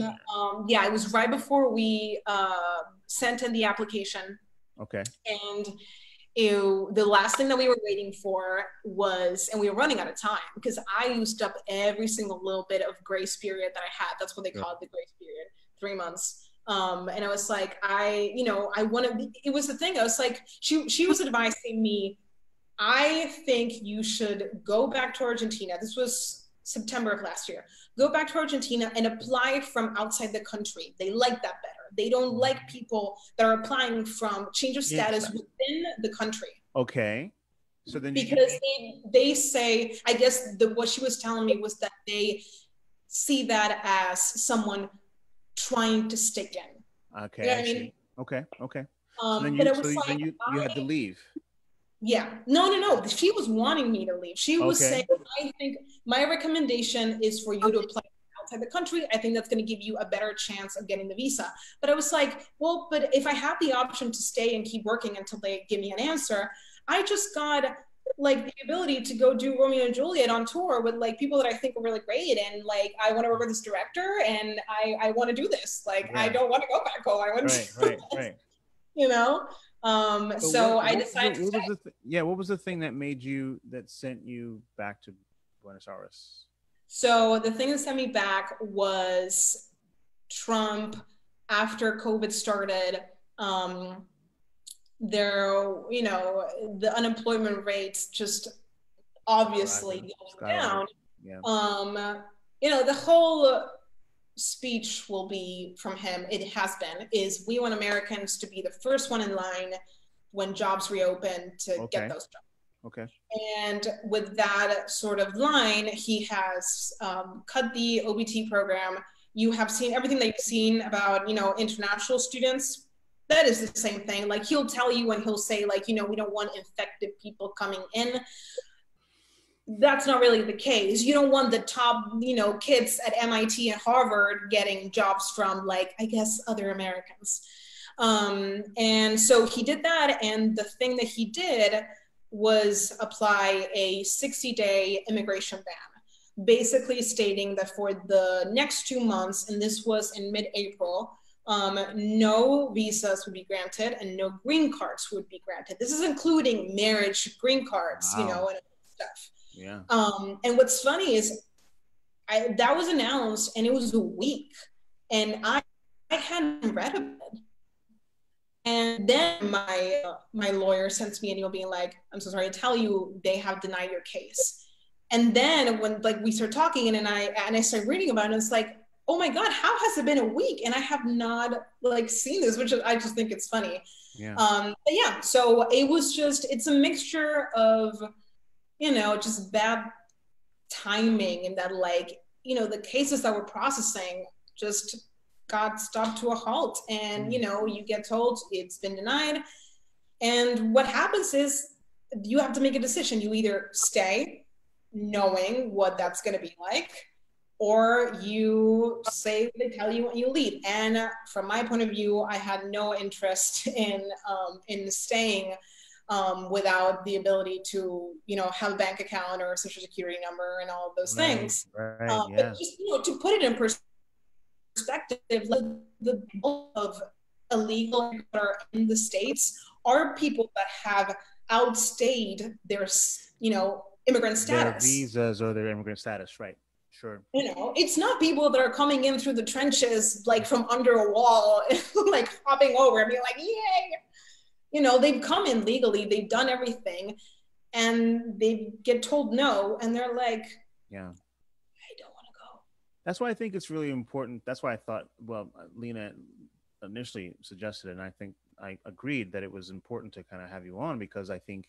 was right before we sent in the application. Okay. And the last thing that we were waiting for was, and we were running out of time because I used up every single little bit of grace period that I had. That's what they call it, the grace period, 3 months. And I was like, it was the thing. I was like, she was advising me, I think you should go back to Argentina. This was September of last year. Go back to Argentina and apply from outside the country. They like that better. They don't like people that are applying from change of status within the country. Okay. So then because they say, I guess what she was telling me was that they see that as someone trying to stick in. Okay. You know what I mean? Okay. Okay. Then you had to leave. Yeah. No. She was wanting me to leave. She was saying, I think my recommendation is for you to apply outside the country. I think that's going to give you a better chance of getting the visa. But I was like, well, but if I have the option to stay and keep working until they give me an answer, I just got like the ability to go do Romeo and Juliet on tour with like people that I think are really great. And like, I want to work with this director and I want to do this. Like, I don't want to go back home. I want to right. You know? So I decided to stay. What was the thing that sent you back to Buenos Aires? So the thing that sent me back was Trump after COVID started. There, the unemployment rates just obviously going down. Yeah. The whole speech will be from him, it has been, is we want Americans to be the first one in line when jobs reopen to get those jobs. Okay. And with that sort of line, he has cut the OBT program. You have seen everything that you've seen about, international students. That is the same thing. Like, he'll tell you and he'll say, like, we don't want infected people coming in. That's not really the case. You don't want the top, kids at MIT and Harvard getting jobs from, like, I guess, other Americans. And so he did that. And the thing that he did was apply a 60-day immigration ban, basically stating that for the next 2 months, and this was in mid-April, no visas would be granted and no green cards would be granted. This is including marriage, green cards, and stuff. Yeah. And what's funny is that was announced and it was a week and I hadn't read about it. And then my lawyer sends me an email being like, I'm so sorry to tell you, they have denied your case. And then when we start talking and I started reading about it, and it's like, oh my God, how has it been a week? And I have not seen this, which I just think it's funny. Yeah. But yeah, so it was it's a mixture of, just bad timing and that the cases that we're processing just got stopped to a halt and you get told it's been denied, and what happens is you have to make a decision. You either stay knowing what that's going to be like, or you say what they tell you and you leave. And from my point of view, I had no interest in staying without the ability to have a bank account or a social security number and all of those things. Right, but just to put it in perspective, the bulk of illegal that are in the States are people that have outstayed their immigrant status, their visas or their immigrant status, right? Sure. It's not people that are coming in through the trenches from under a wall hopping over and being like, yay. They've come in legally, they've done everything, and they get told no, and they're like, yeah, I don't want to go. That's why I think it's really important. That's why I thought, Lena initially suggested it, and I think I agreed that it was important to kind of have you on, because I think,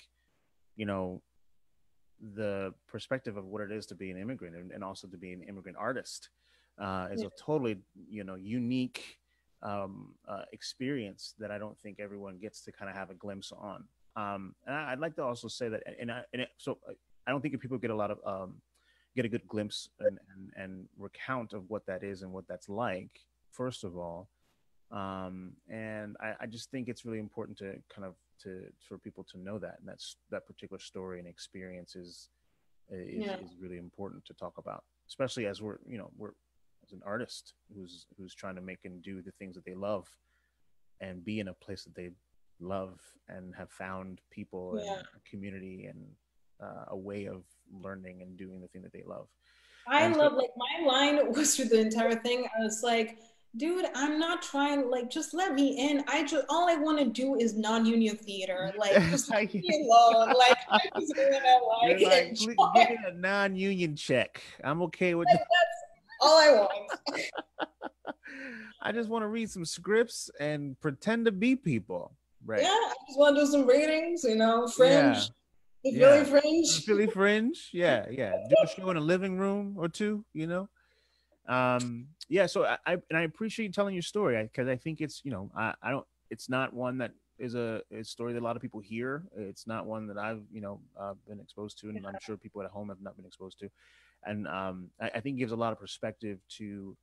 the perspective of what it is to be an immigrant and also to be an immigrant artist is a totally, unique experience that I don't think everyone gets to kind of have a glimpse on. And I'd like to also say that, so I don't think people get a good glimpse and recount of what that is and what that's like, first of all. And I just think it's really important to kind of for people to know that, and that particular story and experience is really important to talk about, especially as we're as an artist who's trying to make and do the things that they love and be in a place that they love and have found people and a community and a way of learning and doing the thing that they love. I love, my line was through the entire thing. I was like, dude, I'm not trying, just let me in. All I want to do is non-union theater. Just leave me alone. I just want to enjoy. Give me a non-union check. I'm okay with that. That's all I want. I just want to read some scripts and pretend to be people. Right. Yeah, I just want to do some readings, Fringe. Yeah. The Philly Fringe. The Philly Fringe. Yeah. Do a show in a living room or two, so I appreciate you telling your story, because I think it's it's not one that is a story that a lot of people hear. It's not one that I've been exposed to, and I'm sure people at home have not been exposed to, and I think it gives a lot of perspective to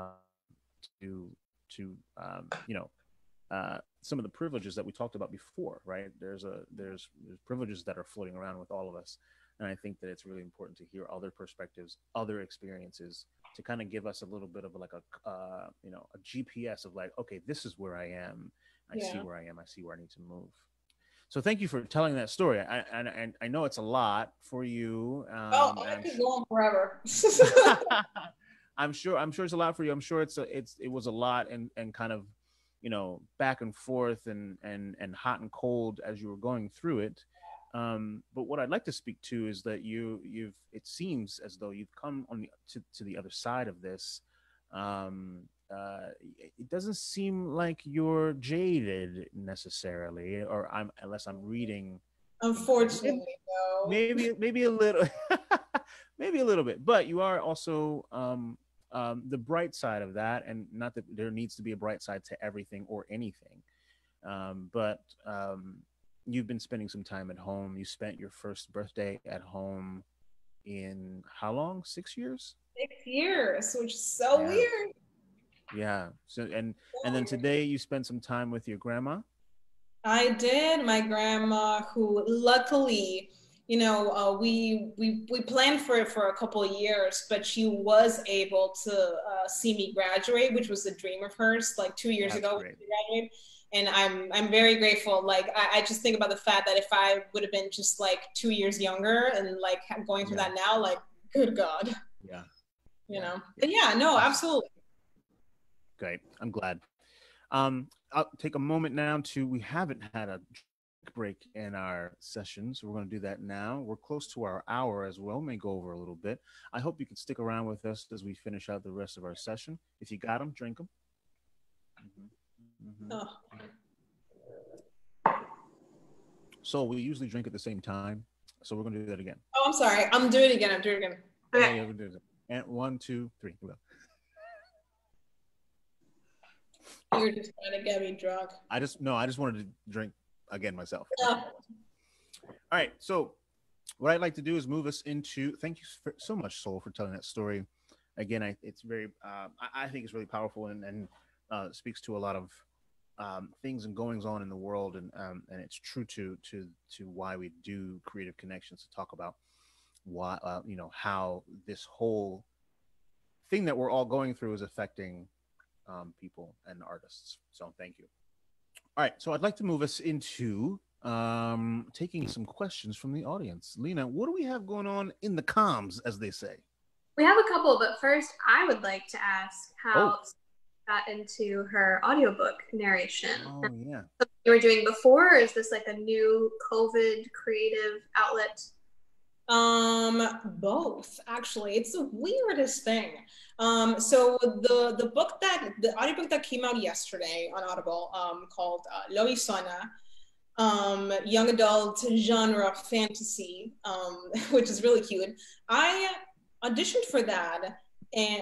some of the privileges that we talked about before, right? There's privileges that are floating around with all of us, and I think that it's really important to hear other perspectives, other experiences, to kind of give us a little bit of a GPS of okay, this is where I am. I see where I am. I see where I need to move. So thank you for telling that story. I know it's a lot for you. I could go on forever. I'm sure it's a lot for you. I'm sure it was a lot and kind of, back and forth and hot and cold as you were going through it. But what I'd like to speak to is that it seems as though you've come to the other side of this. It doesn't seem like you're jaded necessarily, unless I'm reading. Unfortunately, no. Maybe a little, maybe a little bit, but you are also the bright side of that, and not that there needs to be a bright side to everything or anything, but you've been spending some time at home. You spent your first birthday at home in how long? 6 years? 6 years, which is so weird. Yeah. So and then today you spent some time with your grandma. I did. My grandma, who luckily, we planned for it for a couple of years, but she was able to see me graduate, which was a dream of hers, like 2 years ago. When she graduated. And I'm very grateful. Like I just think about the fact that if I would have been just like 2 years younger and like going through that now, like good God. Yeah. But no, absolutely. Great. I'm glad. I'll take a moment now we haven't had a break in our session, so we're going to do that now. We're close to our hour as well, may go over a little bit. I hope you can stick around with us as we finish out the rest of our session. If you got them, drink them. Mm-hmm. Oh. So we usually drink at the same time, so we're going to do that again. Oh, I'm sorry. I'm doing it again. Okay. Yeah, we'll do it. And 1, 2, 3. Go. You're just trying to get me drunk. I just wanted to drink again myself. All right. So what I'd like to do is move us into, thank you so much, Soul, for telling that story. Again, it's very, I think it's really powerful and speaks to a lot of things and goings on in the world. And it's true to why we do Creative Connections, to talk about why, how this whole thing that we're all going through is affecting people and artists. So thank you. All right, so I'd like to move us into taking some questions from the audience. Lena, what do we have going on in the comms, as they say? We have a couple, but first I would like to ask how got into her audiobook narration. Oh, yeah. Something you were doing before, or is this like a new COVID creative outlet? Both, actually. It's the weirdest thing. So the audiobook that came out yesterday on Audible, called Lo Isona, young adult genre fantasy, which is really cute. I auditioned for that, and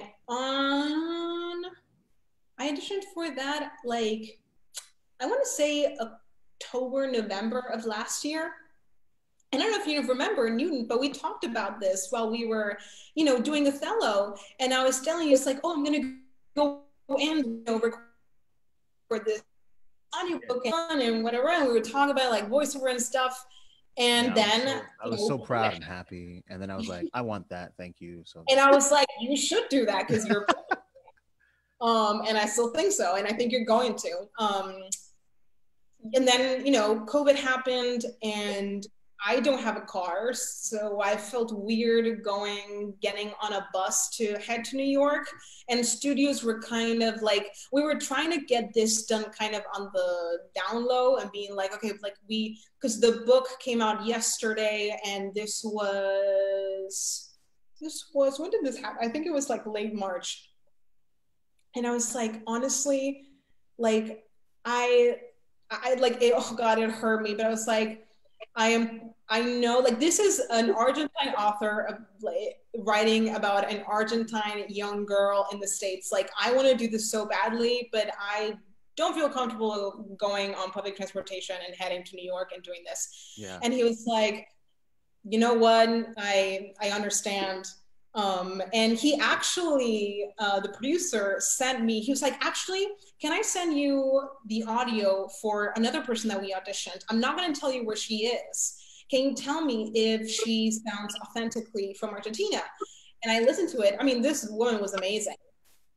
I auditioned for that, like, I want to say October, November of last year. And I don't know if you remember, Newton, but we talked about this while we were, doing Othello. And I was telling you, it's like, I'm going to go and record this audiobook and whatever. And we were talking about like voiceover and stuff. And then I was so proud and happy. And then I was like, I want that. Thank you. So. And I was like, you should do that because you're and I still think so. And I think you're going to. And then, COVID happened and I don't have a car, so I felt weird getting on a bus to head to New York. And studios were kind of like, we were trying to get this done kind of on the down low and being like, okay, like because the book came out yesterday, and this was, when did this happen? I think it was like late March. And I was like, honestly, like, I like, oh God, it hurt me. But I was like, I know, like, this is an Argentine author of, like, writing about an Argentine young girl in the States. Like, I want to do this so badly, but I don't feel comfortable going on public transportation and heading to New York and doing this. Yeah. And he was like, you know what? I understand. And he actually, the producer sent me, he was like, actually, can I send you the audio for another person that we auditioned? I'm not going to tell you where she is. Can you tell me if she sounds authentically from Argentina? And I listened to it. I mean, this woman was amazing.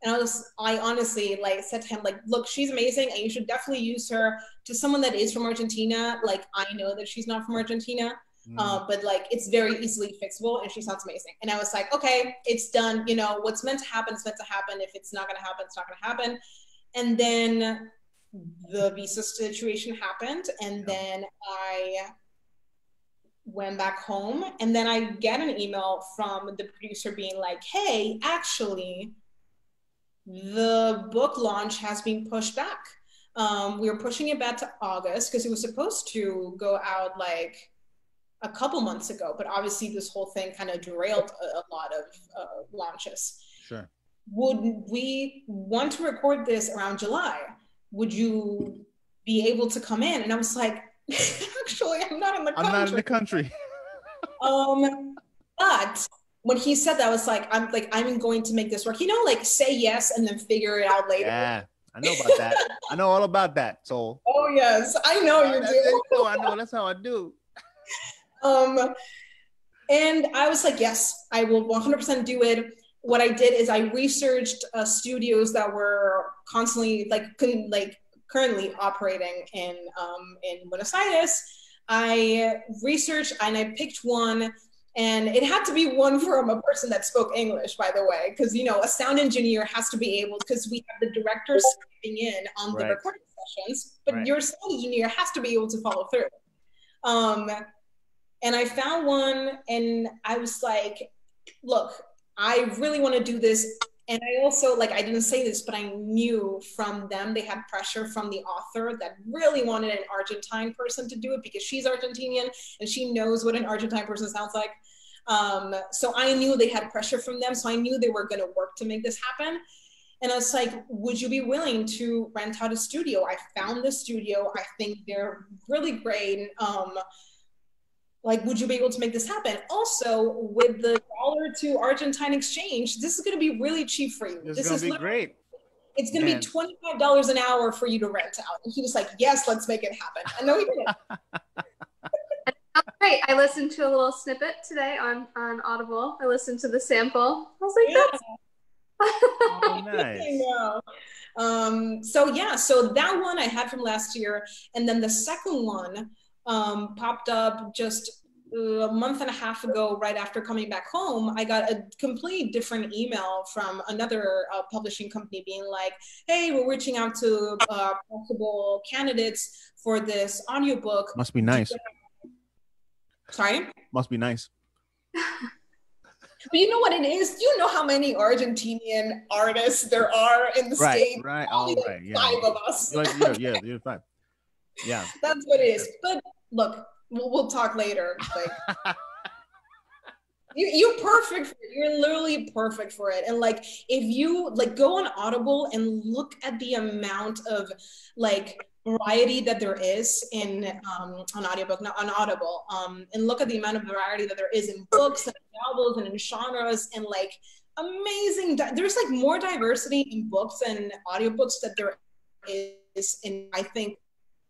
And I honestly like said to him, like, look, she's amazing and you should definitely use her. To someone that is from Argentina, like, I know that she's not from Argentina, but like, it's very easily fixable and she sounds amazing. And I was like, okay, it's done. You know, what's meant to happen is meant to happen. If it's not going to happen, it's not going to happen. And then the visa situation happened. And then I went back home, and then I get an email from the producer being like, hey, actually, the book launch has been pushed back. We were pushing it back to August because it was supposed to go out like a couple months ago, but obviously this whole thing kind of derailed a lot of launches. Sure. Would we want to record this around July? Would you be able to come in? And I was like, actually, I'm not in the country. I'm not in the country. But when he said that, I was like, I'm going to make this work. You know, like, say yes and then figure it out later. Yeah, I know about that. I know all about that, Soul. Oh yes, I know you do. I know. That's how I do. And I was like, yes, I will 100% do it. What I did is I researched studios that were constantly currently operating in Buenos Aires. I researched and I picked one, and it had to be one from a person that spoke English, by the way, because, you know, a sound engineer has to be able, because we have the director stepping in on the recording sessions, but your sound engineer has to be able to follow through. And I found one, and I was like, look, I really want to do this. And I also, like, I didn't say this, but I knew from them, they had pressure from the author that really wanted an Argentine person to do it because she's Argentinian and she knows what an Argentine person sounds like. So I knew they had pressure from them. So I knew they were going to work to make this happen. And I was like, would you be willing to rent out a studio? I found the studio. I think they're really great. Like, would you be able to make this happen? Also, with the dollar to Argentine exchange, this is going to be really cheap for you. This is going to be great. It's going to be $25 an hour for you to rent out. And he was like, yes, let's make it happen. I know he did. Great. I listened to a little snippet today on Audible. I listened to the sample. I was like, that's oh, nice. So that one I had from last year. And then the second one popped up just a month and a half ago, right after coming back home. I got a completely different email from another publishing company being like, hey, we're reaching out to possible candidates for this audiobook. Must be nice. Sorry? Must be nice. But you know what it is? You know how many Argentinian artists there are in the state? Right. Only right. Yeah. 5 of us. You're 5. Yeah. That's what it is. But look, we'll talk later. Like, you're perfect for it. You're literally perfect for it. And like, if you like go on Audible and look at the amount of like variety that there is in on audiobook, not on Audible, and look at the amount of variety that there is in books and novels and in genres, and like amazing. There's like more diversity in books and audiobooks that there is in, I think,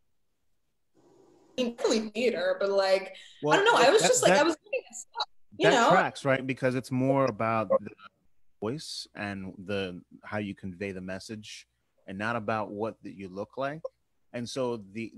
really theater, but like, well, I don't know. I was just like, I was looking at stuff, you know? Tracks, right? Because it's more about the voice and how you convey the message, and not about what you look like. And so the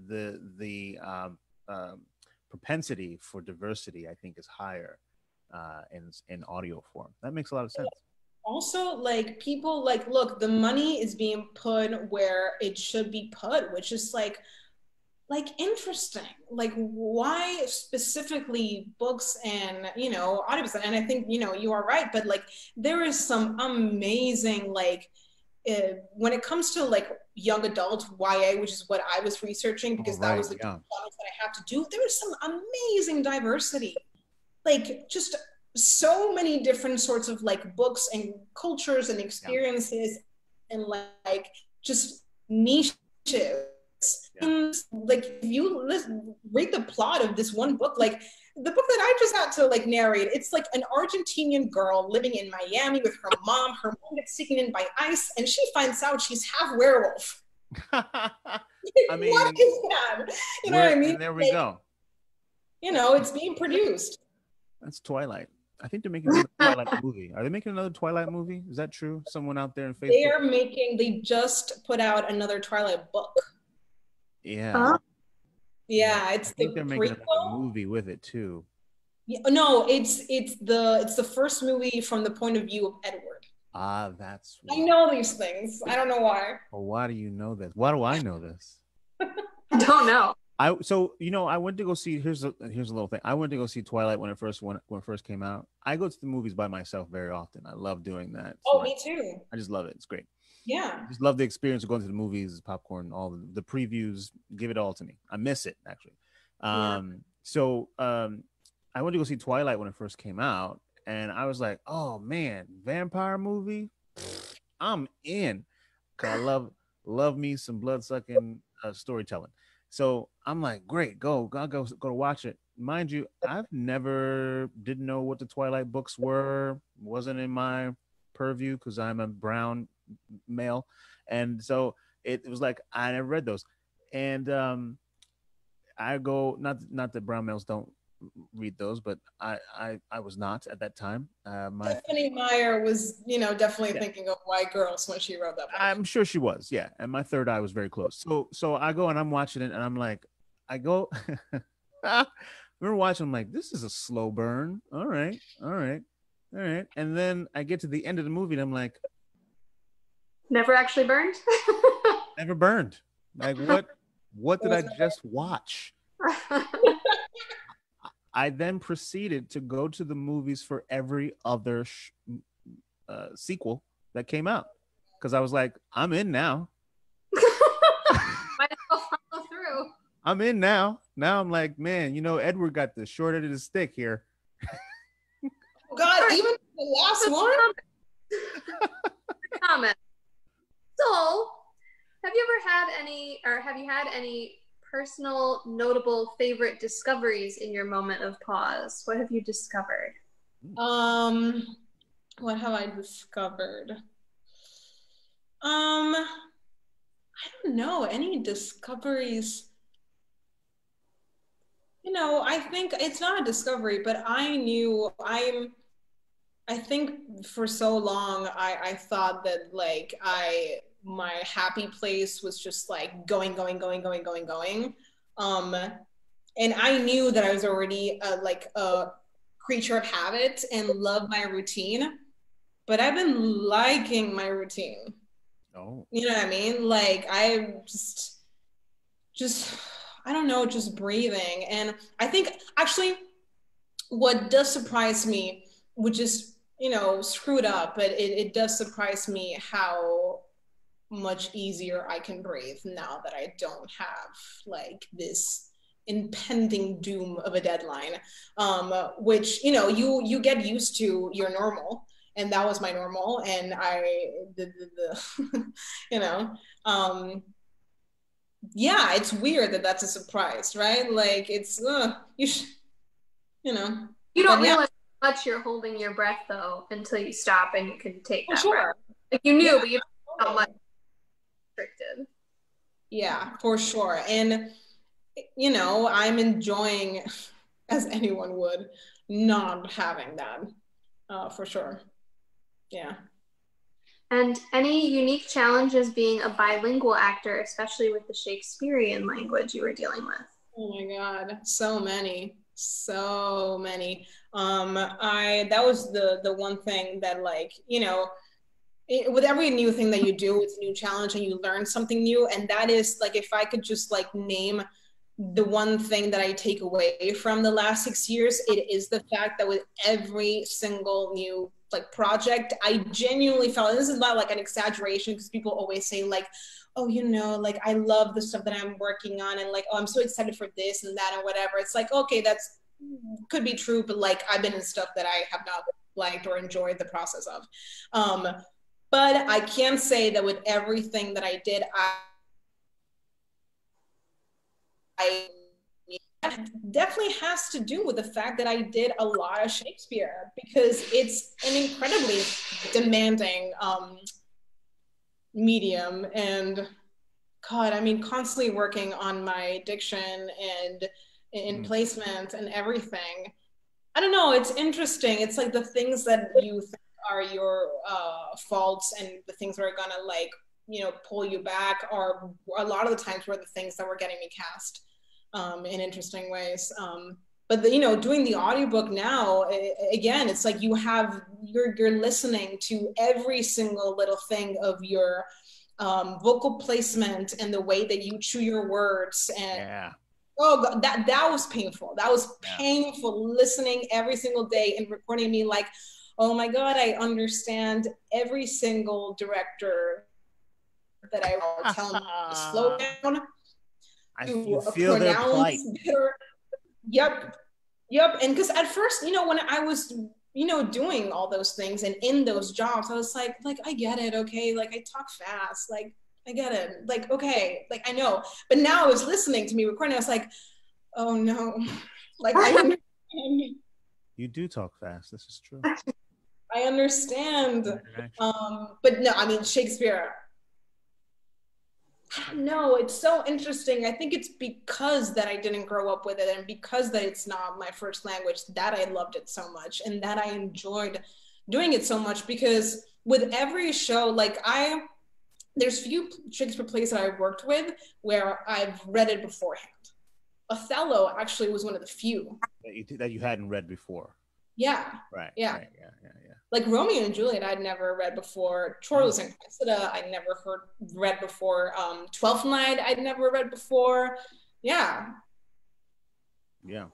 propensity for diversity, I think, is higher in audio form. That makes a lot of sense. Also, like, people like, look, the money is being put where it should be put, which is like interesting. Like, why specifically books and, you know, audiobooks? And I think, you know, you are right, but like, there is some amazing, like, when it comes to like young adult YA, which is what I was researching because that was the genres that I have to do, there is some amazing diversity. Like, just so many different sorts of like books and cultures and experiences, and like just niches. And like, if you read the plot of this one book, like the book that I just had to like narrate, it's like an Argentinian girl living in Miami with her mom. Her mom gets taken in by ICE, and she finds out she's half werewolf. I mean, what is that? You know what I mean? There we go. You know, it's being produced. That's Twilight. I think they're making another Twilight movie. Are they making another Twilight movie? Is that true? Someone out there in Facebook? They just put out another Twilight book. Yeah. Yeah, I it's think the they're making prequel. another movie with it too. Yeah, no, it's the first movie from the point of view of Edward. Ah, that's I why. know these things. I don't know why. Well, why do you know this? Why do I know this? I don't know. I went to go see. Here's a little thing. I went to go see Twilight when it first came out. I go to the movies by myself very often. I love doing that. So Oh, me too. I just love it. It's great. Yeah. I just love the experience of going to the movies, popcorn, all the previews. Give it all to me. I miss it actually. So I went to go see Twilight when it first came out, and I was like, oh man, vampire movie, I'm in. Cause I love me some blood sucking storytelling. So I'm like, great, go to watch it. Mind you, I've never didn't know what the Twilight books were. Wasn't in my purview because I'm a brown male, and so it was like I never read those. And I go not that brown males don't read those, but I was not at that time. Stephanie Meyer was, definitely thinking of white girls when she wrote that book. I'm sure she was, yeah. And my third eye was very close. So I go and I'm watching it, and I'm like, I remember watching. I'm like, this is a slow burn. All right. And then I get to the end of the movie, and I'm like, never actually burned. never burned. Like what did I just watch? I then proceeded to go to the movies for every other sequel that came out because I was like, I'm in now. Might as well follow through. I'm in now. Now I'm like, man, Edward got the short end of the stick here. God, even the last one? Comment. So, have you had any personal, notable, favorite discoveries in your moment of pause? What have you discovered? What have I discovered? I don't know. Any discoveries? I think it's not a discovery, but I think for so long, I thought that my happy place was just like going. And I knew that I was already a creature of habit and love my routine, but I've been liking my routine. Oh. You know what I mean? Like I just I don't know, just breathing. And I think actually what does surprise me, which is, screwed up, but it does surprise me how much easier I can breathe now that I don't have this impending doom of a deadline, which, you get used to your normal. And that was my normal. And yeah, it's weird that that's a surprise, right? Like it's, You don't realize how much you're holding your breath though until you stop and you can take that breath. Like you knew, but you don't know how much restricted. Yeah, for sure. And I'm enjoying, as anyone would, not having that, for sure. Yeah. And any unique challenges being a bilingual actor, especially with the Shakespearean language you were dealing with? Oh my God, so many. That was the one thing that with every new thing that you do, it's a new challenge and you learn something new. And that is if I could just name the one thing that I take away from the last 6 years, it is the fact that with every single new project, I genuinely felt, and this is not an exaggeration because people always say oh, I love the stuff that I'm working on and oh, I'm so excited for this and that and whatever. It's okay, that's could be true, but I've been in stuff that I have not liked or enjoyed the process of. But I can say that with everything that I did, I definitely has to do with the fact that I did a lot of Shakespeare because it's an incredibly demanding medium. And God, constantly working on my diction and in placement and everything. I don't know. It's interesting. It's like the things that you think are your faults and the things that are gonna like, pull you back are a lot of the times were the things that were getting me cast in interesting ways. But doing the audiobook now, again, it's like you're listening to every single little thing of your vocal placement and the way that you chew your words. And Yeah. oh God, that was painful. That was painful listening every single day and recording me like, oh my God, I understand every single director that I will tell them to slow down, You feel their plight. better. Yep. And because at first, when I was, doing all those things and in those jobs, I was like, I get it. Okay. Like I talk fast. Like I get it. Like, okay. Like I know. But now I was listening to me recording. I was like, oh no. Like I understand. You do talk fast. This is true. I understand. But no, I mean, Shakespeare, no, it's so interesting. I think it's because that I didn't grow up with it and because that it's not my first language that I loved it so much and that I enjoyed doing it so much, because with every show, like there's few Shakespeare plays that I've worked with where I've read it beforehand. Othello actually was one of the few that you hadn't read before. Yeah. Right. Yeah. Right, yeah. Like Romeo and Juliet, I'd never read before. Troilus and Cressida, I'd never read before. Twelfth Night, I'd never read before. Yeah. Yeah.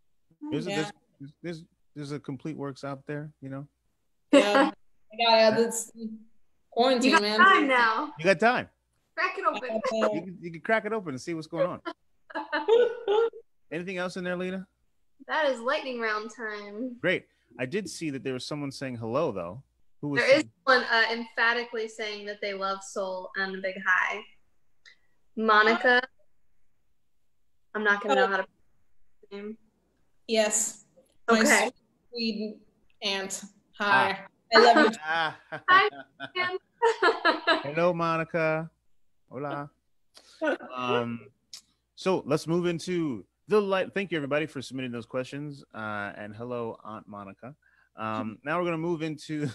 There's a complete works out there, Yeah. That's quarantine, you got man. time now. You got time. Crack it open. You can crack it open and see what's going on. Anything else in there, Lena? That is lightning round time. Great. I did see that there was someone saying hello, though. Who was there is someone emphatically saying that they love Soul and a big hi. Monica. I'm not going to know how to pronounce her name. Yes. Okay. My sweet aunt. Hi. I love you. Hi. Hello, Monica. Hola. So let's move into the light. Thank you, everybody, for submitting those questions. And hello, Aunt Monica. Now we're going to move into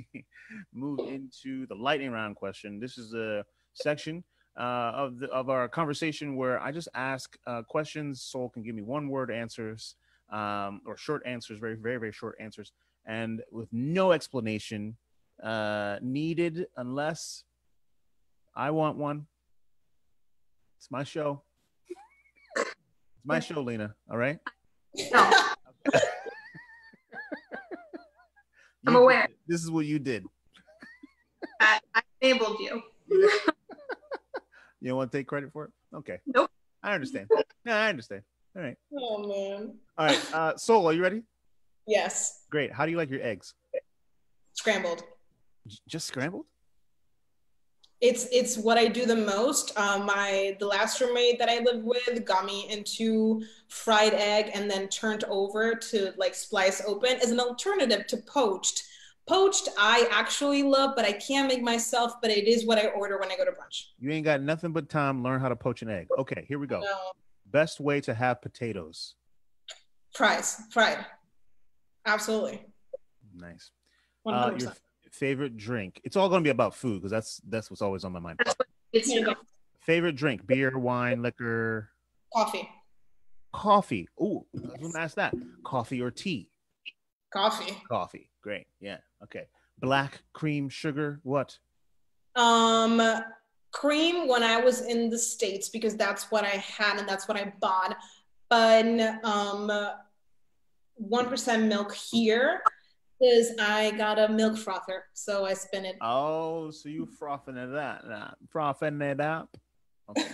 the lightning round question. This is a section of our conversation where I just ask questions. Soul can give me one-word answers or short answers, very, very, very short answers, and with no explanation needed unless I want one. It's my show. It's my show, Lena. All right? No. I'm aware. This is what you did. I enabled you. You don't want to take credit for it? Okay. Nope. I understand. No, I understand. All right. Oh, man. All right. Soul, are you ready? Yes. Great. How do you like your eggs? Scrambled. Just scrambled? It's what I do the most. The last roommate that I lived with got me into fried egg and then turned over to like splice open as an alternative to poached. Poached I actually love, but I can't make myself, but it is what I order when I go to brunch. You ain't got nothing but time. Learn how to poach an egg. Okay, here we go. No. Best way to have potatoes. Fried. Absolutely. Nice. 100%. Your favorite drink. It's all going to be about food because that's what's always on my mind. Favorite drink: beer, wine, liquor. Coffee. Ooh, I was going to ask that. Coffee or tea? Coffee. Great. Yeah. Okay. Black, cream, sugar. What? Cream when I was in the States because that's what I had and that's what I bought. But 1% milk here. Because I got a milk frother, so I spin it. Oh, so you frothing it up. Frothing it up. Okay.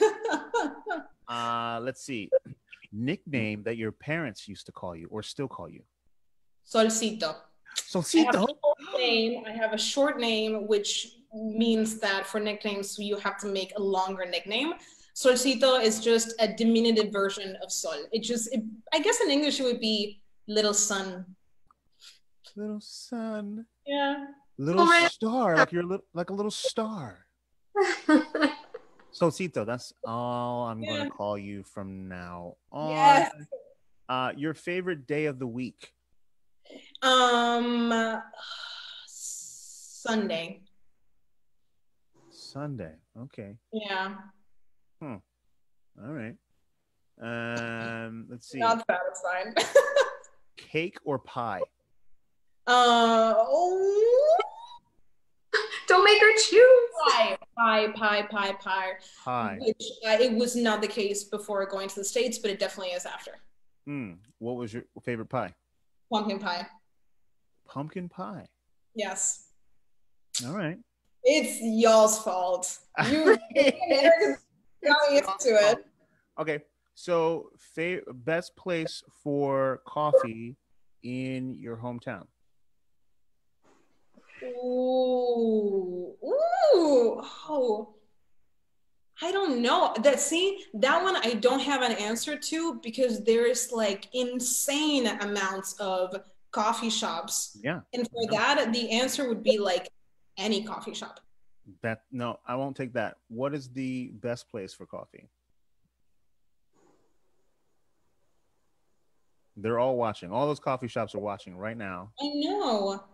Let's see. Nickname that your parents used to call you or still call you. Solcito. Solcito? I have a short name, which means that for nicknames, you have to make a longer nickname. Solcito is just a diminutive version of Sol. I guess in English it would be little sun. Little sun. Yeah. Little star, like you're like a little star. Solcito, that's all I'm going to call you from now on. Yes. Your favorite day of the week? Sunday. Sunday. Okay. Yeah. Hmm. All right. Let's see. Not satisfied. Cake or pie? Oh. Don't make her choose. Pie. Which it was not the case before going to the States, but it definitely is after. What was your favorite pie? Pumpkin pie. Pumpkin pie. Yes. All right. It's y'all's fault. You Americans got me into it. Okay. So, best place for coffee in your hometown? Ooh. Oh. I don't know. That one I don't have an answer to because there's like insane amounts of coffee shops. Yeah. And for that, the answer would be like any coffee shop. No, I won't take that. What is the best place for coffee? They're all watching. All those coffee shops are watching right now. I know.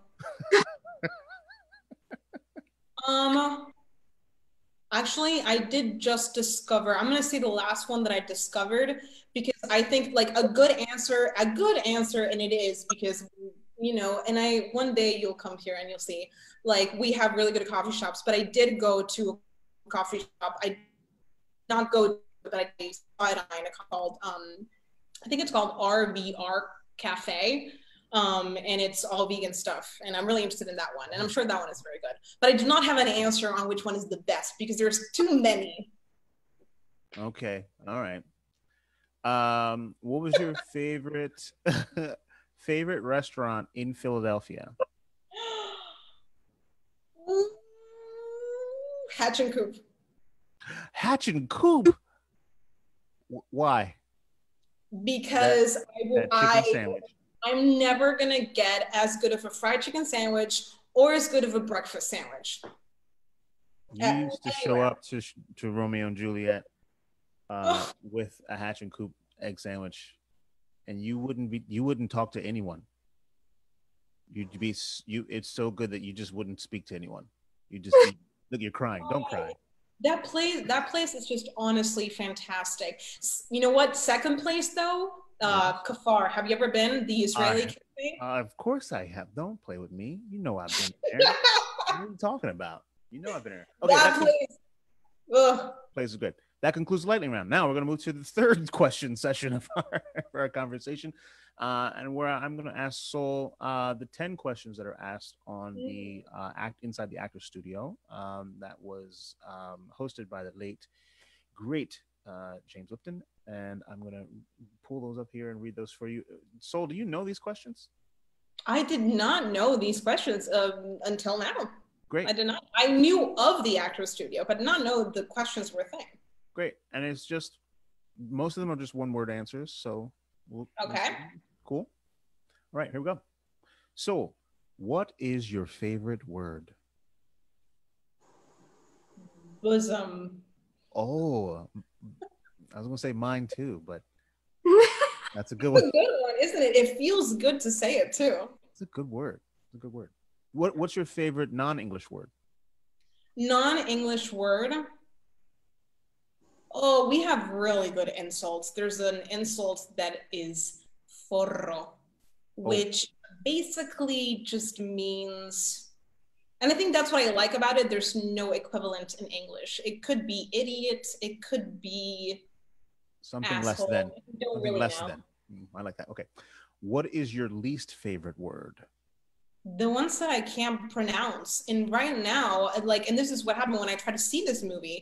Actually, I did just discover, I'm going to say the last one that I discovered because I think like a good answer, and it is because, and one day you'll come here and you'll see, like, we have really good coffee shops, but I did go to a coffee shop. I did not go, but I saw it online called, I think it's called RVR Cafe. And it's all vegan stuff, and I'm really interested in that one, and I'm sure that one is very good, but I do not have an answer on which one is the best because there's too many. Okay. All right. What was your favorite restaurant in Philadelphia? Hatch and Coop. Hatch and Coop? Why? Because that chicken sandwich. I'm never going to get as good of a fried chicken sandwich or as good of a breakfast sandwich. You used to show up to Romeo and Juliet with a Hatch and Coop egg sandwich, and you wouldn't talk to anyone. It's so good that you just wouldn't speak to anyone. Look, you're crying. Don't cry. That place is just honestly fantastic. You know what? Second place though, Kafar. Have you ever been? The Israeli cafe? Of course I have. Don't play with me. You know I've been there. What are you talking about? You know I've been there. Okay, place is good. That concludes the lightning round. Now we're going to move to the third question session of our conversation, and where I'm going to ask Sol the 10 questions that are asked on the inside the Actors Studio that was hosted by the late, great James Lipton, and I'm going to pull those up here and read those for you. Sol, do you know these questions? I did not know these questions until now. Great. I did not. I knew of the Actors Studio, but did not know the questions were a thing. Great. And it's just, most of them are just one-word answers. So, okay. Cool. All right, here we go. So, what is your favorite word? Bosom. Oh, I was going to say mine too, but that's a good one. It's a good one, isn't it? It feels good to say it too. It's a good word. It's a good word. What's your favorite non-English word? Non-English word? Oh, we have really good insults. There's an insult that is forro, which basically just means, and I think that's what I like about it, there's no equivalent in English. It could be idiot, it could be something asshole. less than. Something really less than. I like that. Okay. What is your least favorite word? The ones that I can't pronounce. And right now, and this is what happened when I tried to see this movie.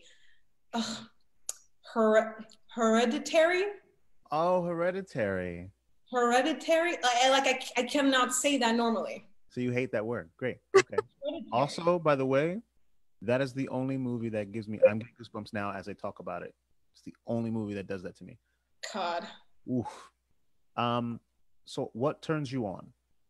Hereditary. Oh, Hereditary. Hereditary. I cannot say that normally. So you hate that word. Great. Okay. Also, by the way, that is the only movie that gives me, I'm getting goosebumps now as I talk about it. It's the only movie that does that to me. God. Oof. So what turns you on?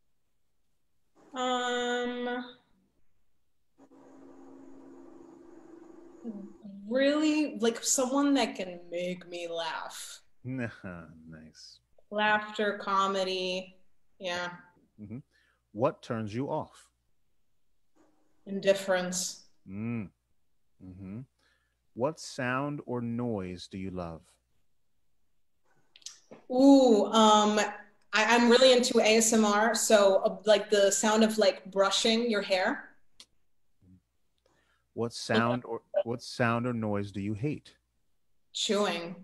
Really, like someone that can make me laugh. Nice. Laughter, comedy. Yeah. Mm-hmm. What turns you off? Indifference. Mm-hmm. What sound or noise do you love? Ooh, I'm really into ASMR, so like the sound of like brushing your hair. What sound or noise do you hate? Chewing.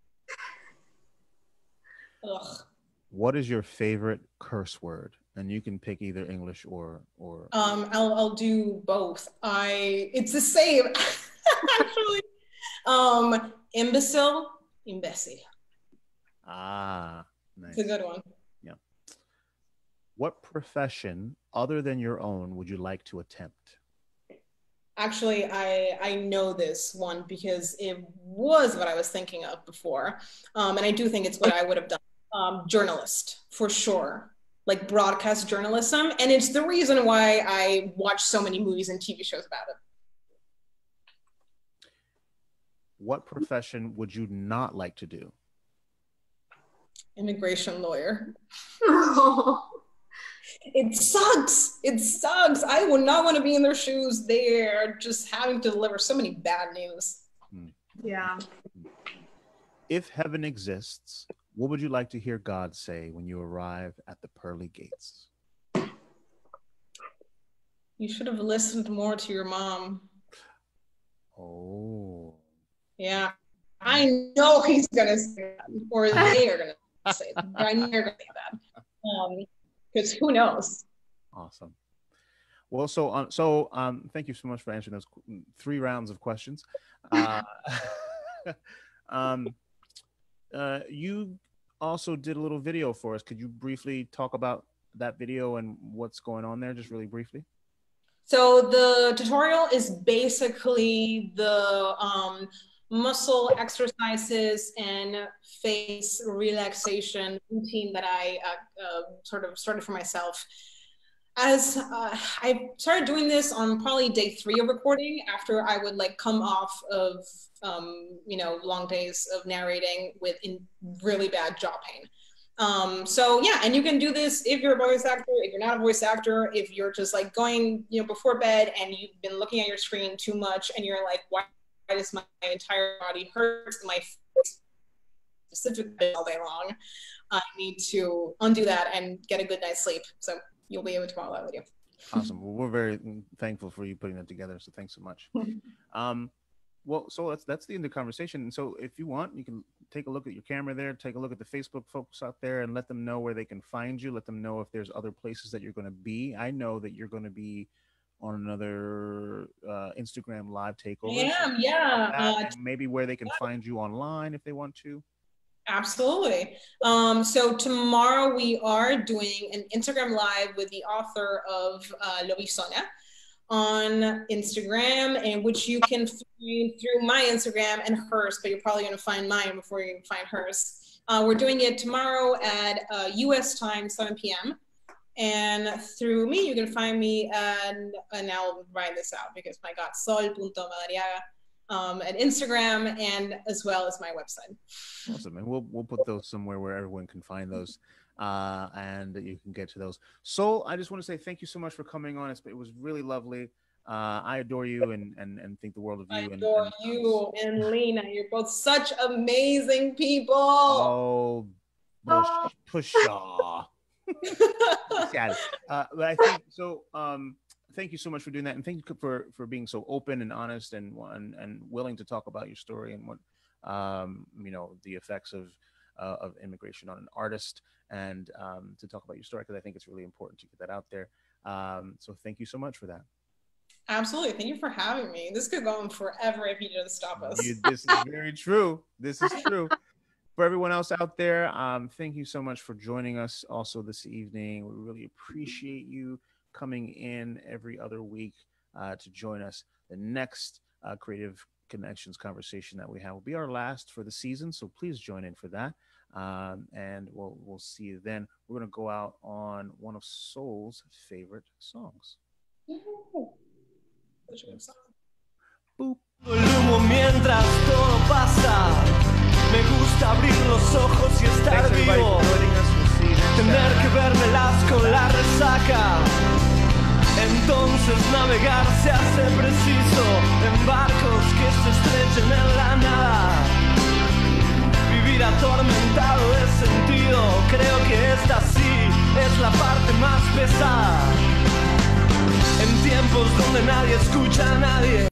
Ugh. What is your favorite curse word? And you can pick either English or I'll do both. It's the same actually. Imbecile, imbecile. Ah, nice. It's a good one. Yeah. What profession other than your own would you like to attempt? Actually, I know this one because it was what I was thinking of before. And I do think it's what I would have done. Journalist, for sure. Like broadcast journalism. And it's the reason why I watch so many movies and TV shows about it. What profession would you not like to do? Immigration lawyer. It sucks. It sucks. I would not want to be in their shoes. They're just having to deliver so many bad news. Yeah. If heaven exists, what would you like to hear God say when you arrive at the pearly gates? You should have listened more to your mom. Oh. Yeah. I know he's going to say that, or they are going to say that. I know they're going to say that. Because who knows? Awesome. Well, thank you so much for answering those 3 rounds of questions. You also did a little video for us. Could you briefly talk about that video and what's going on there, just really briefly? So the tutorial is basically the muscle exercises and face relaxation routine that I sort of started for myself. As I started doing this on probably day 3 of recording, after I would like come off of long days of narrating with really bad jaw pain. So yeah, and you can do this if you're a voice actor, if you're not a voice actor, if you're just like going before bed and you've been looking at your screen too much and you're like, why does my entire body hurt, my face specifically all day long? I need to undo that and get a good night's sleep. So you'll be able to follow that video. Awesome. Well, we're very thankful for you putting that together. So thanks so much. Well, so that's the end of the conversation. And so if you want, you can take a look at your camera there, take a look at the Facebook folks out there and let them know where they can find you. Let them know if there's other places that you're going to be. I know that you're going to be on another Instagram live takeover. Yeah. Maybe where they can find you online if they want to. Absolutely. So tomorrow we are doing an Instagram live with the author of Lo Bisogna on Instagram, and which you can find through my Instagram and hers, but you're probably going to find mine before you find hers. We're doing it tomorrow at US time, 7 p.m. And through me, you can find me and I'll write this out because my God, sol.madariaga at Instagram and as well as my website. Awesome. And we'll put those somewhere where everyone can find those and you can get to those. Sol, I just want to say thank you so much for coming on. It was really lovely. I adore you and think the world of you. I adore you and Lena. You're both such amazing people. Oh, pusha. But I think so. Thank you so much for doing that, and thank you for being so open and honest and willing to talk about your story and what the effects of immigration on an artist, and to talk about your story, because I think it's really important to get that out there. So thank you so much for that. Absolutely. Thank you for having me. This could go on forever if you didn't stop us. This is very true. This is true. For everyone else out there, thank you so much for joining us also this evening. We really appreciate you coming in every other week to join us. The next Creative Connections conversation that we have will be our last for the season, so please join in for that. And we'll see you then. We're going to go out on one of Sol's favorite songs. Boop. El humo mientras todo pasa. Me gusta abrir los ojos y estar vivo. Tener que vermelas con la resaca. resaca. Entonces navegar se hace preciso en barcos que se estrechen en la nada. Vivir atormentado de sentido, creo que esta sí es la parte más pesada. En tiempos donde nadie escucha a nadie.